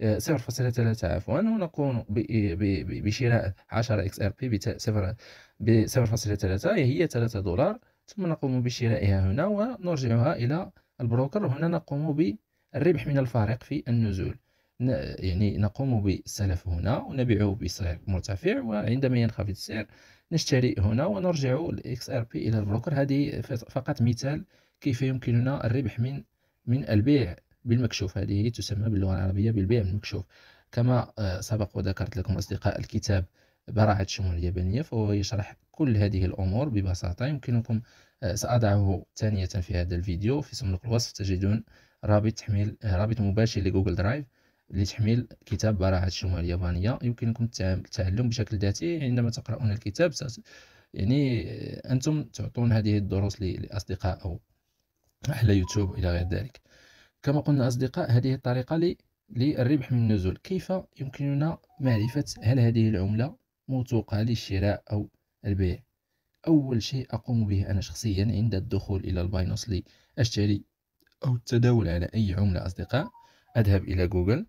صفر فاصلة ثلاثة عفوا، ونقوم بشراء عشرة إكس آر بي ب صفر فاصلة ثلاثة، هي ثلاثة دولار، ثم نقوم بشرائها هنا ونرجعها إلى البروكر. هنا نقوم بالربح من الفارق في النزول، يعني نقوم بالسلف هنا ونبيعه بسعر مرتفع، وعندما ينخفض السعر نشتري هنا ونرجع الإكس آر بي إلى البروكر. هذه فقط مثال كيف يمكننا الربح من من البيع بالمكشوف. هذه تسمى باللغة العربية بالبيع بالمكشوف. كما سبق وذكرت لكم أصدقاء، الكتاب براعة الشمول اليابانية فهو يشرح كل هذه الأمور ببساطة. يمكنكم سأضعه ثانية في هذا الفيديو في صندوق الوصف، تجدون رابط تحميل رابط مباشر لجوجل درايف لتحميل كتاب براعة الشمول اليابانية. يمكنكم التعلم بشكل ذاتي عندما تقرؤون الكتاب. يعني أنتم تعطون هذه الدروس لأصدقاء أو على يوتيوب إلى غير ذلك. كما قلنا أصدقاء، هذه الطريقة للربح من النزول. كيف يمكننا معرفة هل هذه العملة موثوقة للشراء أو البيع؟ أول شيء أقوم به أنا شخصيا عند الدخول إلى الباينانس لأشتري أو التداول على أي عملة أصدقاء، أذهب إلى جوجل،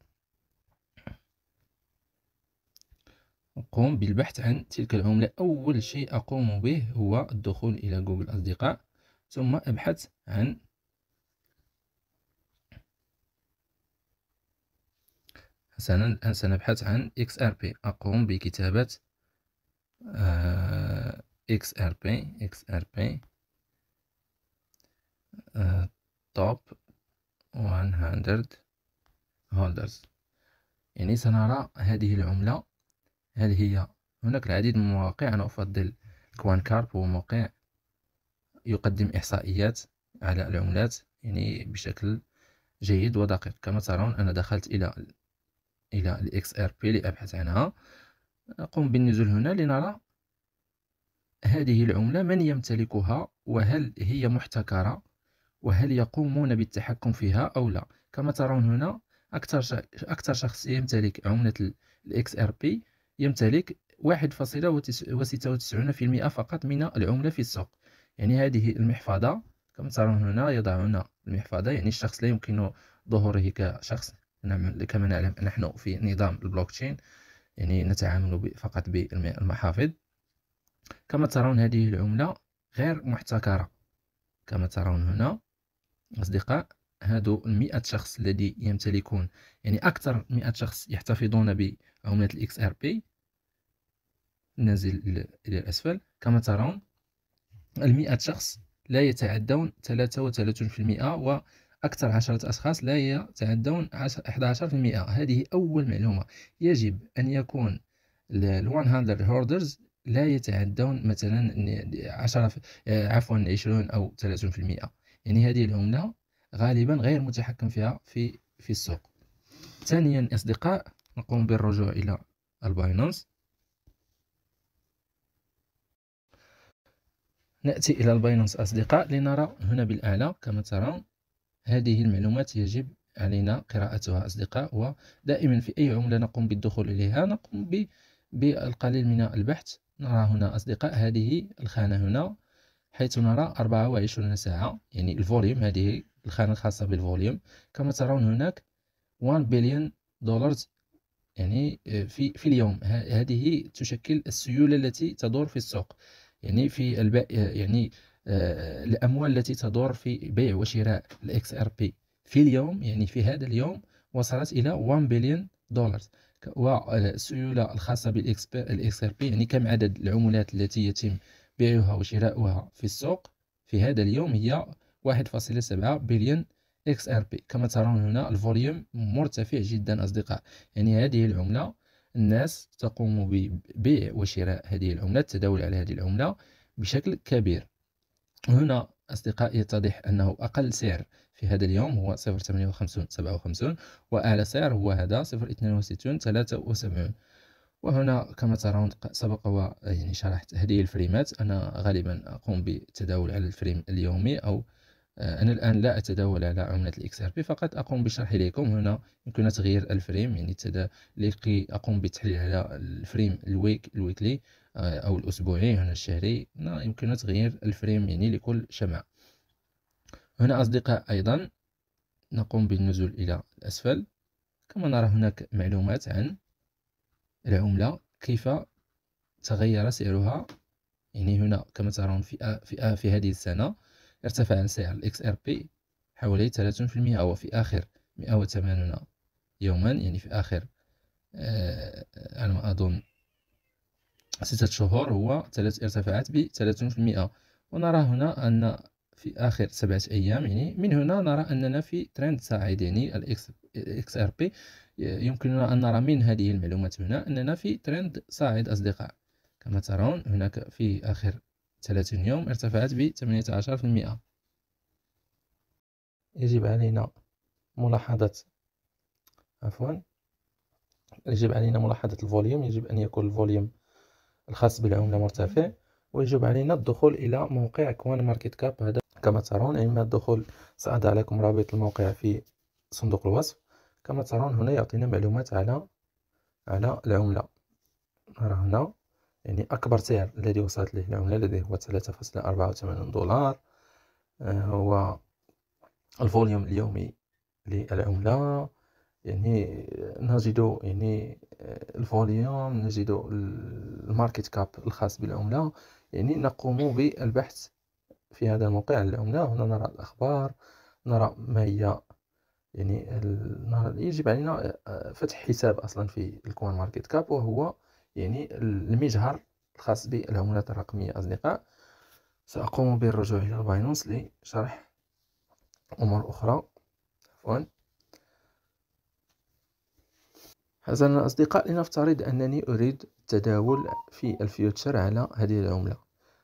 أقوم بالبحث عن تلك العملة. أول شيء أقوم به هو الدخول إلى جوجل أصدقاء، ثم أبحث عن سنبحث عن إكس آر بي. أقوم بكتابة إكس آر بي إكس آر بي توب مئة هولدرز. يعني سنرى هذه العملة هل هي، هناك العديد من المواقع. أنا أفضل كوان كارب، هو موقع يقدم إحصائيات على العملات يعني بشكل جيد ودقيق. كما ترون أنا دخلت إلى إلى الإكس آر بي لأبحث عنها. أقوم بالنزول هنا لنرى هذه العملة من يمتلكها، وهل هي محتكرة، وهل يقومون بالتحكم فيها أو لا. كما ترون هنا أكثر أكثر شخص يمتلك عملة الإكس آر بي يمتلك واحد فاصلة ستة وتسعين بالمئة فقط من العملة في السوق. يعني هذه المحفظة، كما ترون هنا يضعون المحفظة، يعني الشخص لا يمكن ظهوره كشخص. كما نعلم نحن في نظام البلوكتشين، يعني نتعامل فقط بالمحافظ. كما ترون هذه العملة غير محتكرة. كما ترون هنا أصدقاء، هادو المئة شخص الذي يمتلكون، يعني أكثر مئة شخص يحتفظون بعملة الإكس آر بي. ننزل إلى الأسفل. كما ترون المئة شخص لا يتعدون ثلاثة وثلاثين بالمئة، وأكثر عشرة أشخاص لا يتعدون أحد عشر بالمئة. هذه أول معلومة. يجب أن يكون ال مئة هوردرز لا يتعدون مثلا عشرة عفوا عشرين أو ثلاثين بالمئة. يعني هذه العملة غالبا غير متحكم فيها في في السوق. ثانيا أصدقاء، نقوم بالرجوع إلى الباينانس. نأتي إلى الباينانس أصدقاء لنرى هنا بالأعلى. كما ترون هذه المعلومات يجب علينا قراءتها أصدقاء. ودائما في أي عملة نقوم بالدخول إليها نقوم بالقليل من البحث. نرى هنا أصدقاء هذه الخانة هنا، حيث نرى أربعة وعشرين ساعة، يعني الفوليوم، هذه الخانة الخاصة بالفوليوم. كما ترون هناك واحد بليون دولار يعني في في اليوم. هذه تشكل السيولة التي تدور في السوق، يعني في الب... يعني آه الأموال التي تدور في بيع وشراء الإكس آر بي في اليوم، يعني في هذا اليوم وصلت إلى واحد بليون دولار. والسيولة الخاصة بالإكس آر بي يعني كم عدد العملات التي يتم بيعها وشراؤها في السوق في هذا اليوم هي واحد فاصلة سبعة بليون إكس آر بي. كما ترون هنا الفوليوم مرتفع جدا أصدقاء. يعني هذه العملة الناس تقوم ببيع وشراء هذه العملة، التداول على هذه العملة بشكل كبير. هنا أصدقاء يتضح أنه أقل سعر في هذا اليوم هو صفر فاصلة ثمانية وخمسين سبعة وخمسين، وأعلى سعر هو هذا صفر فاصلة اثنين وستين ثلاثة وسبعين. وهنا كما ترون سبق و يعني شرحت هذه الفريمات. أنا غالبا أقوم بالتداول على الفريم اليومي، أو أنا الآن لا أتداول على عملة الإكس آر بي، فقط أقوم بشرح لكم. هنا يمكن تغيير الفريم، يعني تدا لكي أقوم بالتحليل على الفريم الويك الويكلي أو الأسبوعي. هنا الشهري يمكن تغيير الفريم يعني لكل شمع. هنا أصدقاء أيضا نقوم بالنزول إلى الأسفل. كما نرى هناك معلومات عن العملة كيف تغير سعرها. يعني هنا كما ترون في آ في آ في هذه السنة ارتفع سعر الإكس آر بي حوالي ثلاثون في المئة، وفي آخر مئة وثمانون يوما، يعني في آخر آه على ما أظن ستة شهور، هو ارتفعت ب ثلاثون في المئة. ونرى هنا أن في آخر سبعة أيام، يعني من هنا نرى أننا في ترند صاعد. يعني الإكس آر بي يمكننا أن نرى من هذه المعلومات هنا أننا في ترند صاعد أصدقاء. كما ترون هناك في آخر ثلاثين يوم ارتفعت ب ثمانية عشر في المئة. يجب علينا ملاحظة عفوا يجب علينا ملاحظة الفوليوم. يجب أن يكون الفوليوم الخاص بالعملة مرتفع، ويجب علينا الدخول إلى موقع كوان ماركت كاب. هذا كما ترون، إما الدخول سأضع لكم رابط الموقع في صندوق الوصف. كما ترون هنا يعطينا معلومات على على العملة. نرى هنا يعني أكبر سعر الذي وصلت له العملة الذي هو ثلاثة فاصلة أربعة وثمانين دولار. هو الفوليوم اليومي للعملة. يعني نجد يعني الفوليوم، نجد الماركت كاب الخاص بالعملة. يعني نقوم بالبحث في هذا الموقع عن العملة. هنا نرى الأخبار، نرى ما هي يعني نرى يجب علينا فتح حساب أصلا في الكوان ماركت كاب، وهو يعني المجهر الخاص بالعملات الرقمية أصدقاء. سأقوم بالرجوع إلى باينانس لشرح أمور أخرى. عفوا حسنا أصدقاء، لنفترض أنني أريد التداول في الفيوتشر على هذه العملة.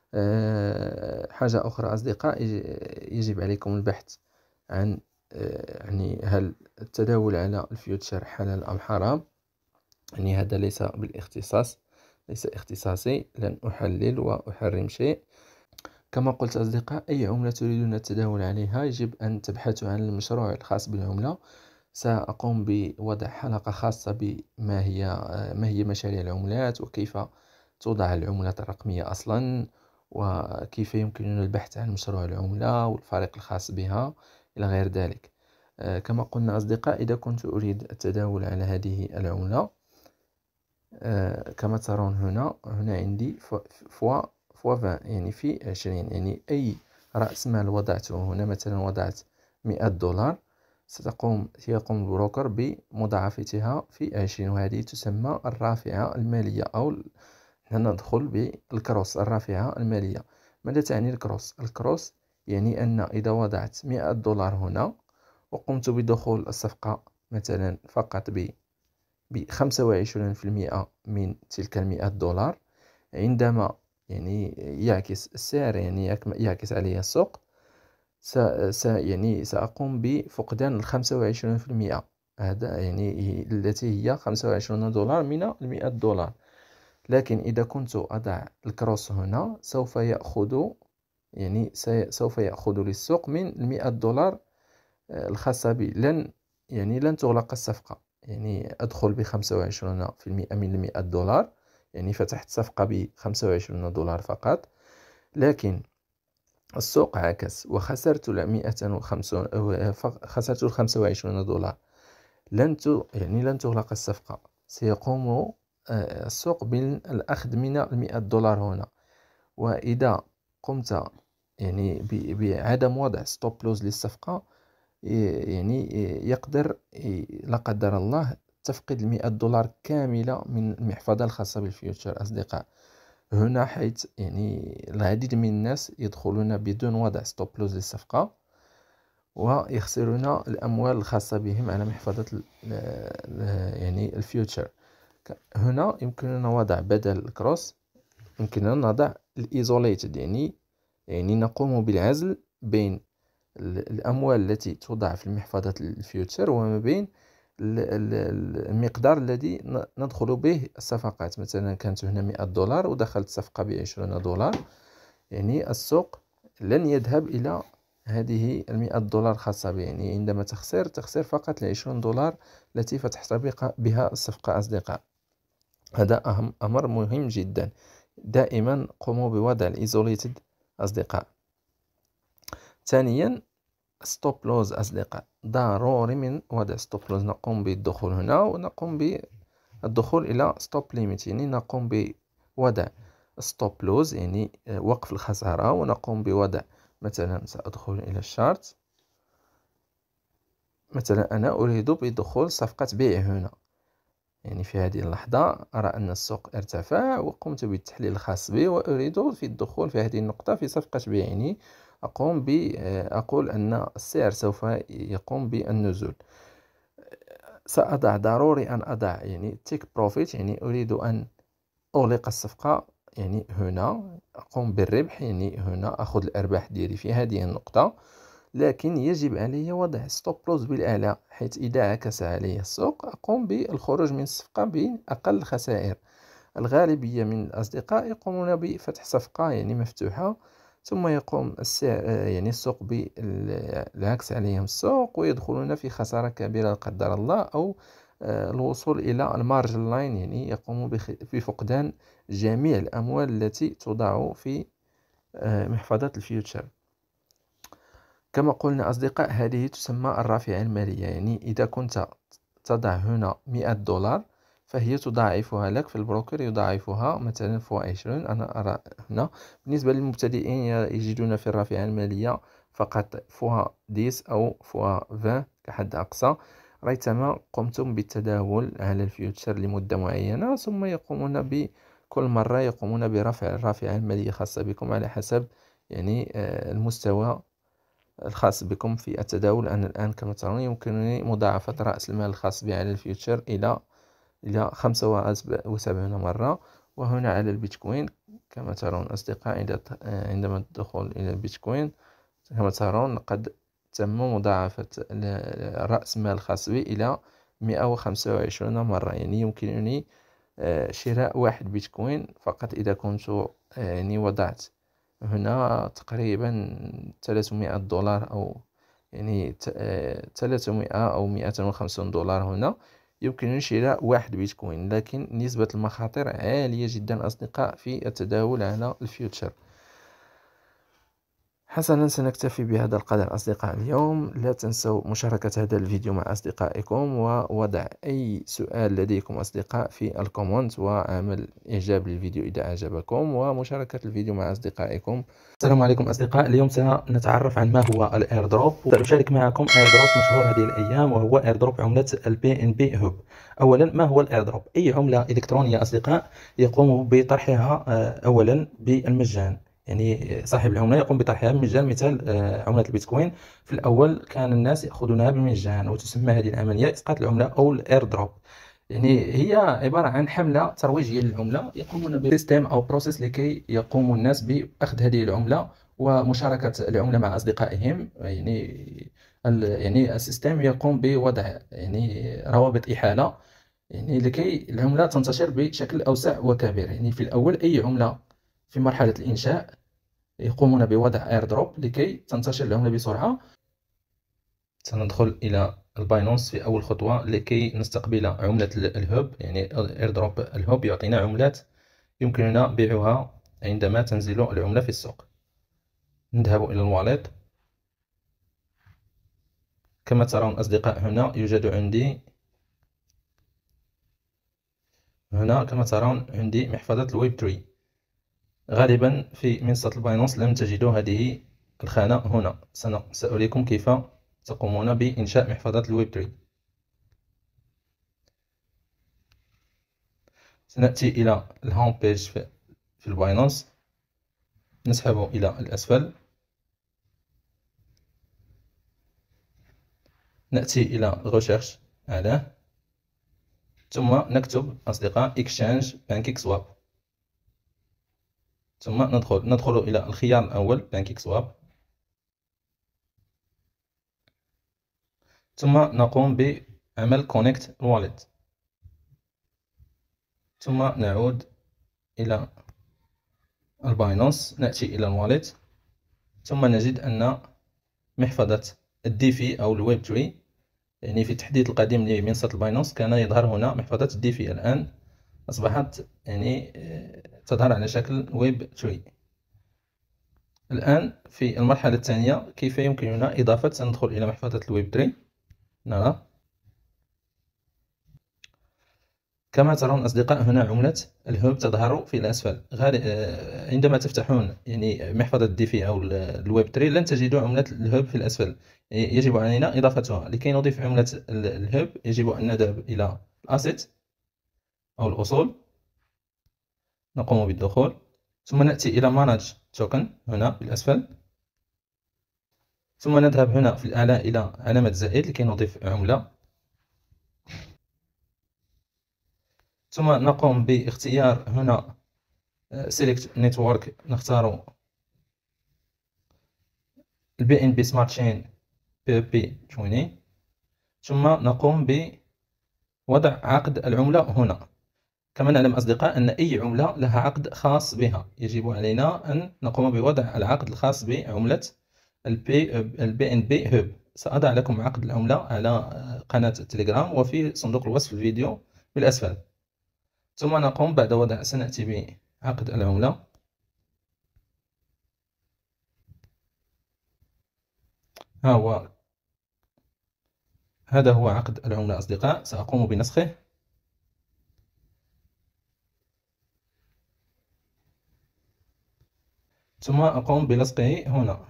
أه حاجة أخرى أصدقاء، يجب عليكم البحث عن أه يعني هل التداول على الفيوتشر حلال أم حرام. يعني هذا ليس بالاختصاص ليس اختصاصي، لن أحلل وأحرم شيء. كما قلت أصدقاء، أي عملة تريدون التداول عليها يجب أن تبحثوا عن المشروع الخاص بالعملة. سأقوم بوضع حلقة خاصة بما هي ما هي مشاريع العملات، وكيف توضع العملات الرقمية أصلا، وكيف يمكننا البحث عن مشروع العملة والفريق الخاص بها إلى غير ذلك. كما قلنا أصدقاء، إذا كنت أريد التداول على هذه العملة، كما ترون هنا هنا عندي فوا فوا يعني في عشرين. يعني أي رأس مال وضعته هنا، مثلا وضعت مئة دولار، ستقوم سيقوم البروكر بمضاعفتها في عشرين، وهذه تسمى الرافعة المالية، أو ندخل بالكروس الرافعة المالية. ماذا تعني الكروس؟ الكروس يعني أن إذا وضعت مئة دولار هنا وقمت بدخول الصفقة مثلا فقط ب بخمسة وعشرين في المئة من تلك المئة دولار، عندما يعني يعكس السعر، يعني يعكس عليه السوق، س... س... يعني سأقوم بفقدان الخمسة وعشرين في المئة، هذا يعني التي هي خمسة وعشرين دولار من المئة دولار. لكن إذا كنت أضع الكروس هنا، سوف يأخذ يعني سوف يأخذ للسوق من المئة دولار الخاصة بي. لن يعني لن تغلق الصفقة، يعني أدخل بخمسة وعشرين في المئة من المئة دولار، يعني فتحت صفقة بخمسة وعشرين دولار فقط، لكن السوق عكس وخسرت مئة وخمسون، خسرت الخمسة وعشرين دولار. لن ت... يعني لن تغلق الصفقة، سيقوم السوق بالأخذ من المئة دولار هنا. وإذا قمت يعني بعدم وضع ستوب لوز للصفقة، يعني يقدر لا قدر الله تفقد المئة دولار كاملة من المحفظة الخاصة بالفيوتشر أصدقاء. هنا حيث يعني العديد من الناس يدخلون بدون وضع ستوب لوز للصفقة ويخسرون الأموال الخاصة بهم على محفظة يعني الفيوتشر. هنا يمكننا وضع بدل الكروس، يمكننا نضع الإيزوليتد، يعني يعني نقوم بالعزل بين الأموال التي توضع في محفظة الفيوتشر وما بين المقدار الذي ندخل به الصفقات. مثلا كانت هنا مئة دولار ودخلت صفقة بعشرين دولار، يعني السوق لن يذهب إلى هذه المئة دولار خاصة به. يعني عندما تخسر تخسر فقط العشرين دولار التي فتحت بها الصفقة أصدقاء. هذا أهم أمر مهم جدا. دائما قوموا بوضع الإيزوليتد أصدقاء. ثانيا ستوب لوز أصدقاء، ضروري من وضع ستوب لوز. نقوم بالدخول هنا ونقوم بالدخول إلى ستوب ليميت، يعني نقوم بوضع ستوب لوز يعني وقف الخسارة، ونقوم بوضع مثلا سأدخل إلى الشارت. مثلا أنا أريد بدخول صفقة بيع هنا، يعني في هذه اللحظة أرى أن السوق ارتفع وقمت بالتحليل الخاص بي وأريد في الدخول في هذه النقطة في صفقة بيع، يعني أقوم بأقول أن السعر سوف يقوم بالنزول. سأضع ضروري أن أضع يعني تيك بروفيت، يعني أريد أن أغلق الصفقة، يعني هنا أقوم بالربح، يعني هنا أخذ الأرباح ديالي في هذه النقطة. لكن يجب علي وضع ستوب لوز بالأعلى، حيث إذا عكس علي السوق أقوم بالخروج من الصفقة بأقل خسائر. الغالبية من الأصدقاء يقومون بفتح صفقة يعني مفتوحة، ثم يقوم السعر يعني السوق بالعكس عليهم السوق ويدخلون في خسارة كبيرة لا قدر الله، أو الوصول إلى المارجن لاين، يعني يقوم بفقدان جميع الأموال التي توضع في محفظة الفيوتشر. كما قلنا أصدقاء، هذه تسمى الرافعة المالية، يعني إذا كنت تضع هنا مئة دولار فهي تضاعفها لك في البروكر، يضاعفها مثلا فوا عشرين. أنا أرى هنا بالنسبة للمبتدئين يجدون في الرافعة المالية فقط فوا عشرة أو فوا عشرين كحد أقصى. ريثما قمتم بالتداول على الفيوتشر لمدة معينة، ثم يقومون بكل مرة يقومون برفع الرافعة المالية خاصة بكم على حسب يعني المستوى الخاص بكم في التداول. أنا الآن كما ترون يمكنني مضاعفة رأس المال الخاص بي على الفيوتشر إلى إلى خمسة وسبعين مرة. وهنا على البيتكوين كما ترون أصدقاء، عندما الدخول إلى البيتكوين كما ترون قد تم مضاعفة رأس المال الخاص بي إلى مئة وخمسة وعشرين مرة، يعني يمكنني شراء واحد بيتكوين فقط إذا كنت يعني وضعت هنا تقريبا ثلاثمائة دولار، أو يعني ثلاثمائة أو مئتين وخمسين دولار. هنا يمكنني شراء واحد بيتكوين، لكن نسبة المخاطر عالية جدا أصدقاء في التداول على الفيوتشر. حسنا، سنكتفي بهذا القدر أصدقاء اليوم. لا تنسوا مشاركة هذا الفيديو مع أصدقائكم ووضع أي سؤال لديكم أصدقاء في الكومنت، وعمل إعجاب للفيديو إذا أعجبكم، ومشاركة الفيديو مع أصدقائكم. السلام عليكم أصدقاء، اليوم سنتعرف عن ما هو الإيردروب. سأشارك معكم إيردروب مشهور هذه الأيام، وهو إيردروب عملة البي إن بي هوب. أولا، ما هو الإيردروب؟ أي عملة إلكترونية أصدقاء يقوم بطرحها أولا بالمجان، يعني صاحب العملة يقوم بطرحها بمجان. مثال عملة البيتكوين، في الأول كان الناس يأخذونها بمجان، وتسمى هذه العملية إسقاط العملة أو الإيردروب. يعني هي عبارة عن حملة ترويجية للعملة، يقومون بسيستم أو بروسيس لكي يقوم الناس بأخذ هذه العملة ومشاركة العملة مع أصدقائهم. يعني يعني السيستم يقوم بوضع يعني روابط إحالة، يعني لكي العملة تنتشر بشكل أوسع وكبير. يعني في الأول أي عملة في مرحلة الإنشاء يقومون بوضع ايردروب لكي تنتشر العملة بسرعة. سندخل إلى الباينانس في أول خطوة لكي نستقبل عملة الهوب، يعني ايردروب الهوب يعطينا عملات يمكننا بيعها عندما تنزل العملة في السوق. نذهب إلى الواليت. كما ترون أصدقاء، هنا يوجد عندي هنا كما ترون عندي محفظة الويب ثري. غالبا في منصة الباينانس لم تجدوا هذه الخانة هنا. سأريكم كيف تقومون بإنشاء محفظة الويب ثري. سنأتي إلى الهوم بيج في الباينانس، نسحب إلى الأسفل، نأتي إلى الريشيرش أعلاه، ثم نكتب أصدقاء إكسشينج بانكيك سواب، ثم ندخل ندخل إلى الخيار الأول بانكيك سواب، ثم نقوم بعمل كونكت واليت، ثم نعود إلى الباينانس، نأتي إلى الواليت، ثم نجد أن محفظة الديفي أو الويب ثري، يعني في التحديث القديم لمنصة الباينانس كان يظهر هنا محفظة الديفي، الآن أصبحت يعني تظهر على شكل ويب ثري. الآن في المرحلة الثانية كيف يمكننا إضافة، سندخل إلى محفظة الويب تري نرى كما ترون أصدقاء هنا عملة الهوب تظهر في الأسفل. عندما تفتحون يعني محفظة ديفي أو الويب تري لن تجدوا عملة الهوب في الأسفل، يجب علينا إضافتها. لكي نضيف عملة الهوب يجب أن نذهب إلى الأسيت أو الأصول، نقوم بالدخول، ثم نأتي إلى مانج توكن هنا في الأسفل، ثم نذهب هنا في الأعلى إلى علامة زائد لكي نضيف عملة، ثم نقوم باختيار هنا Select Network، نختار البي ان بي سمارت تشين بي بي عشرين، ثم نقوم بوضع عقد العملة هنا. كما نعلم أصدقاء أن أي عملة لها عقد خاص بها، يجب علينا أن نقوم بوضع العقد الخاص بعملة البي البي ان بي هوب. سأضع لكم عقد العملة على قناة التليجرام وفي صندوق الوصف الفيديو بالأسفل. ثم نقوم بعد وضع، سنأتي بعقد العملة، ها هو، هذا هو عقد العملة أصدقاء. سأقوم بنسخه، ثم أقوم بلصقه هنا.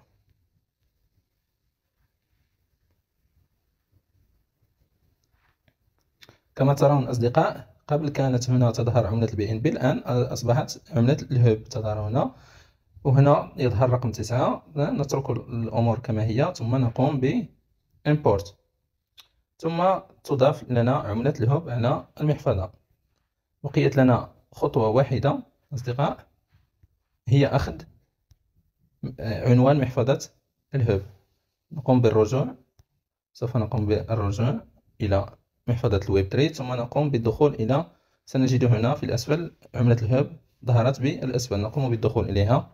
كما ترون أصدقاء قبل كانت هنا تظهر عملة البي ان بي، الآن أصبحت عملة الهوب تظهر هنا، وهنا يظهر رقم تسعة. نترك الأمور كما هي، ثم نقوم ب import، ثم تضاف لنا عملة الهوب على المحفظة. بقيت لنا خطوة واحدة أصدقاء، هي أخذ عنوان محفظة الهوب. نقوم بالرجوع، سوف نقوم بالرجوع إلى محفظة الويب تري، ثم نقوم بالدخول إلى، سنجد هنا في الأسفل عملة الهوب ظهرت بالأسفل، نقوم بالدخول إليها.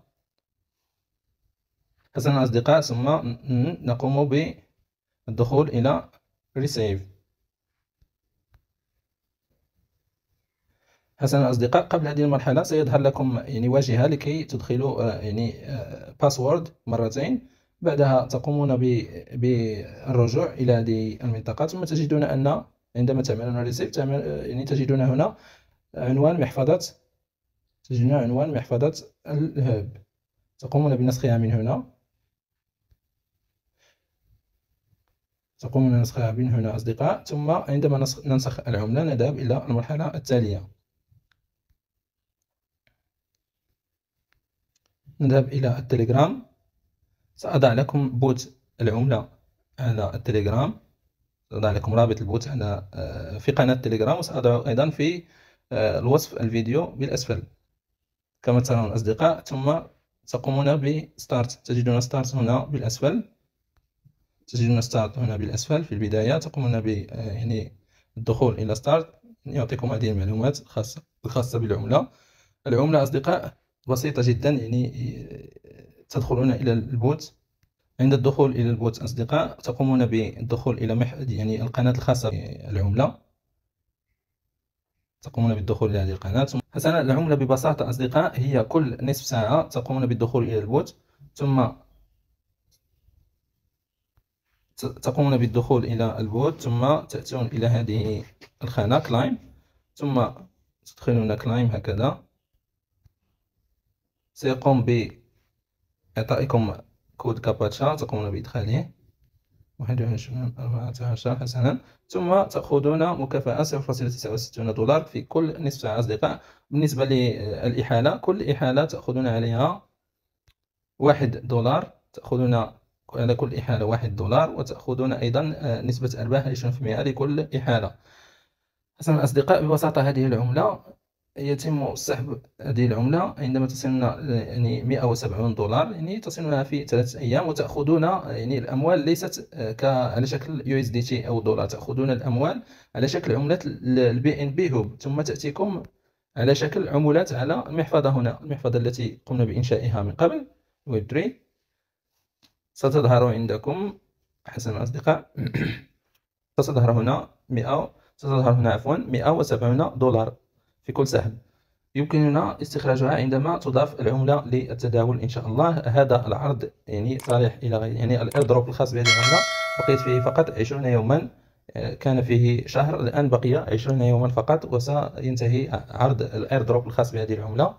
حسنا أصدقاء، ثم نقوم بالدخول إلى Receive. حسنا أصدقاء، قبل هذه المرحلة سيظهر لكم يعني واجهة لكي تدخلوا يعني باسورد مرتين، بعدها تقومون بالرجوع إلى هذه المنطقة، ثم تجدون أن عندما تعملون ريسيف تعمل يعني تجدون هنا عنوان محفظة، تجدون عنوان محفظة الهوب، تقومون بنسخها من هنا، تقومون بنسخها من هنا أصدقاء. ثم عندما ننسخ العملة نذهب إلى المرحلة التالية، نذهب إلى التليجرام. سأضع لكم بوت العملة على التليجرام، سأضع لكم رابط البوت على في قناة التليجرام، وسأضع أيضا في الوصف الفيديو بالأسفل كما ترون أصدقاء. ثم تقومون بستارت، تجدون ستارت هنا بالأسفل، تجدون ستارت هنا بالأسفل في البداية، تقومون ب يعني الدخول إلى ستارت، يعطيكم هذه المعلومات الخاصة الخاصة بالعملة. العملة أصدقاء بسيطة جدا، يعني تدخلون إلى البوت. عند الدخول إلى البوت أصدقاء تقومون بالدخول إلى مح... يعني القناة الخاصة بالعملة، تقومون بالدخول إلى هذه القناة. حسنا، العملة ببساطة أصدقاء هي كل نصف ساعة تقومون بالدخول إلى البوت، ثم تقومون بالدخول إلى البوت، ثم تأتون إلى هذه الخانة كلايم، ثم تدخلون كلايم هكذا، سيقوم بإعطائكم كود كابتشا، تقومون بإدخاله واحد وعشرين أربعة عشر. حسنا، ثم تأخذون مكافأة صفر فاصلة تسعة وستين دولار في كل نصف ساعة أصدقاء. بالنسبة للإحالة، كل إحالة تأخذون عليها واحد دولار، تأخذون على كل إحالة واحد دولار، وتأخذون أيضا نسبة أرباح عشرين بالمئة لكل إحالة. حسنا أصدقاء، ببساطة هذه العملة يتم سحب هذه العملة عندما تصلنا يعني مئة وسبعين دولار، يعني تصلونها في ثلاثة أيام، وتأخذون يعني الأموال ليست على شكل يو إس دي تي أو دولار، تأخذون الأموال على شكل عملة البي إن بي هوب، ثم تأتيكم على شكل عملات على المحفظة هنا، المحفظة التي قمنا بإنشائها من قبل ويب تري ستظهر عندكم. حسنا أصدقاء، ستظهر هنا مئة ستظهر هنا عفوا مئة وسبعين دولار في كل سهم. يمكننا استخراجها عندما تضاف العملة للتداول إن شاء الله. هذا العرض يعني صالح إلى غير يعني الإيردروب الخاص بهذه العملة بقيت فيه فقط عشرين يوما، كان فيه شهر، الآن بقي عشرين يوما فقط وسينتهي عرض الإيردروب الخاص بهذه العملة.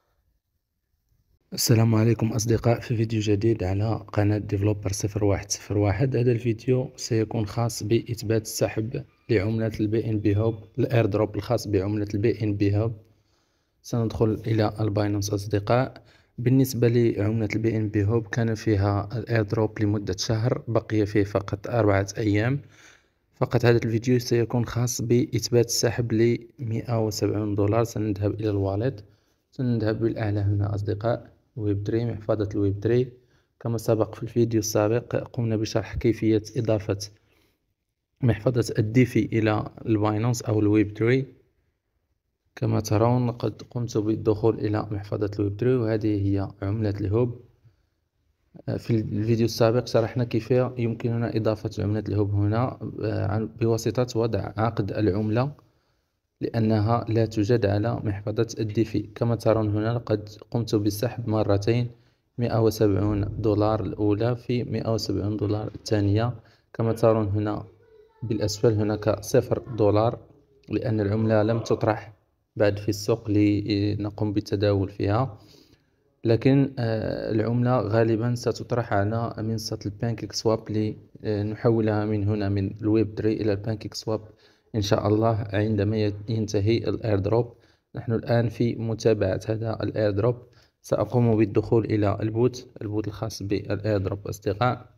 السلام عليكم أصدقاء، في فيديو جديد على قناة ديفلوبر صفر واحد صفر واحد. هذا الفيديو سيكون خاص بإثبات السحب لعملة البي إن بي هوب، الإيردروب الخاص بعملة البي إن بي هوب. سندخل إلى الباينانس أصدقاء. بالنسبة لعملة البي إن بي هوب كان فيها الإيردروب لمدة شهر، بقي فيه فقط أربعة أيام فقط. هذا الفيديو سيكون خاص بإثبات السحب ل مئة وسبعين دولار. سنذهب إلى الوالد، سنذهب بالأعلى هنا أصدقاء، ويب تري، محفظة الويب تري. كما سبق في الفيديو السابق قمنا بشرح كيفية إضافة محفظة الديفي إلى الباينانس أو الويب تري. كما ترون قد قمت بالدخول إلى محفظة الويب تري، وهذه هي عملة الهوب. في الفيديو السابق شرحنا كيف يمكننا إضافة عملة الهوب هنا بواسطة وضع عقد العملة، لأنها لا توجد على محفظة الديفي. كما ترون هنا قد قمت بالسحب مرتين، مئة وسبعين دولار الأولى في مئة وسبعين دولار الثانية. كما ترون هنا بالأسفل هناك صفر دولار، لأن العملة لم تطرح بعد في السوق لنقوم بالتداول فيها، لكن العملة غالبا ستطرح على منصة البانكيك سواب لنحولها من هنا من الويب تري إلى البانكيك سواب إن شاء الله عندما ينتهي الإيردروب. نحن الآن في متابعة هذا الإيردروب. سأقوم بالدخول إلى البوت البوت الخاص بالإيردروب أصدقاء.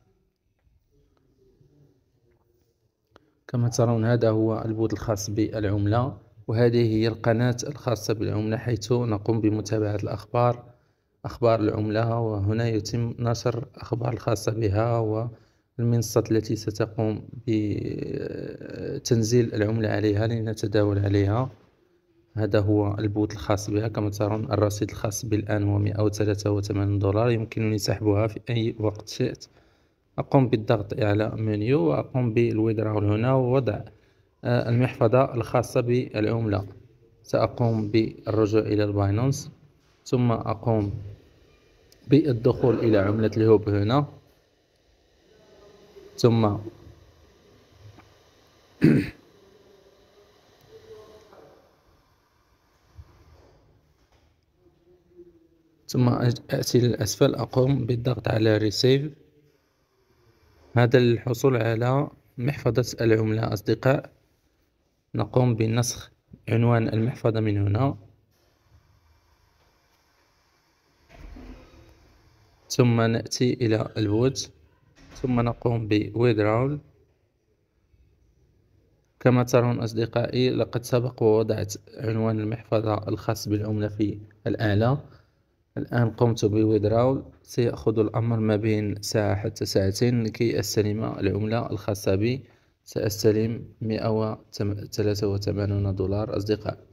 كما ترون هذا هو البوت الخاص بالعملة، وهذه هي القناة الخاصة بالعملة حيث نقوم بمتابعة الأخبار أخبار العملة، وهنا يتم نشر أخبار الخاصة بها والمنصة التي ستقوم بتنزيل العملة عليها لنتداول عليها. هذا هو البوت الخاص بها. كما ترون الرصيد الخاص بالآن هو مئة وثلاثة وثمانين دولار، يمكنني سحبها في أي وقت شئت. أقوم بالضغط على منيو وأقوم بالويدراول هنا ووضع المحفظة الخاصة بالعملة. سأقوم بالرجوع إلى الباينانس، ثم أقوم بالدخول إلى عملة الهوب هنا، ثم ثم أتي للأسفل، أقوم بالضغط على ريسيف. هذا للحصول على محفظة العملة أصدقاء. نقوم بنسخ عنوان المحفظة من هنا، ثم نأتي إلى البوت، ثم نقوم بويدراول. كما ترون أصدقائي لقد سبق ووضعت عنوان المحفظة الخاص بالعملة في الأعلى. الآن قمت بويدراول. سيأخذ الأمر ما بين ساعة حتى ساعتين لكي أستلم العملة الخاصة بي. سأستلم مئة وثلاثة وثمانين دولار أصدقاء.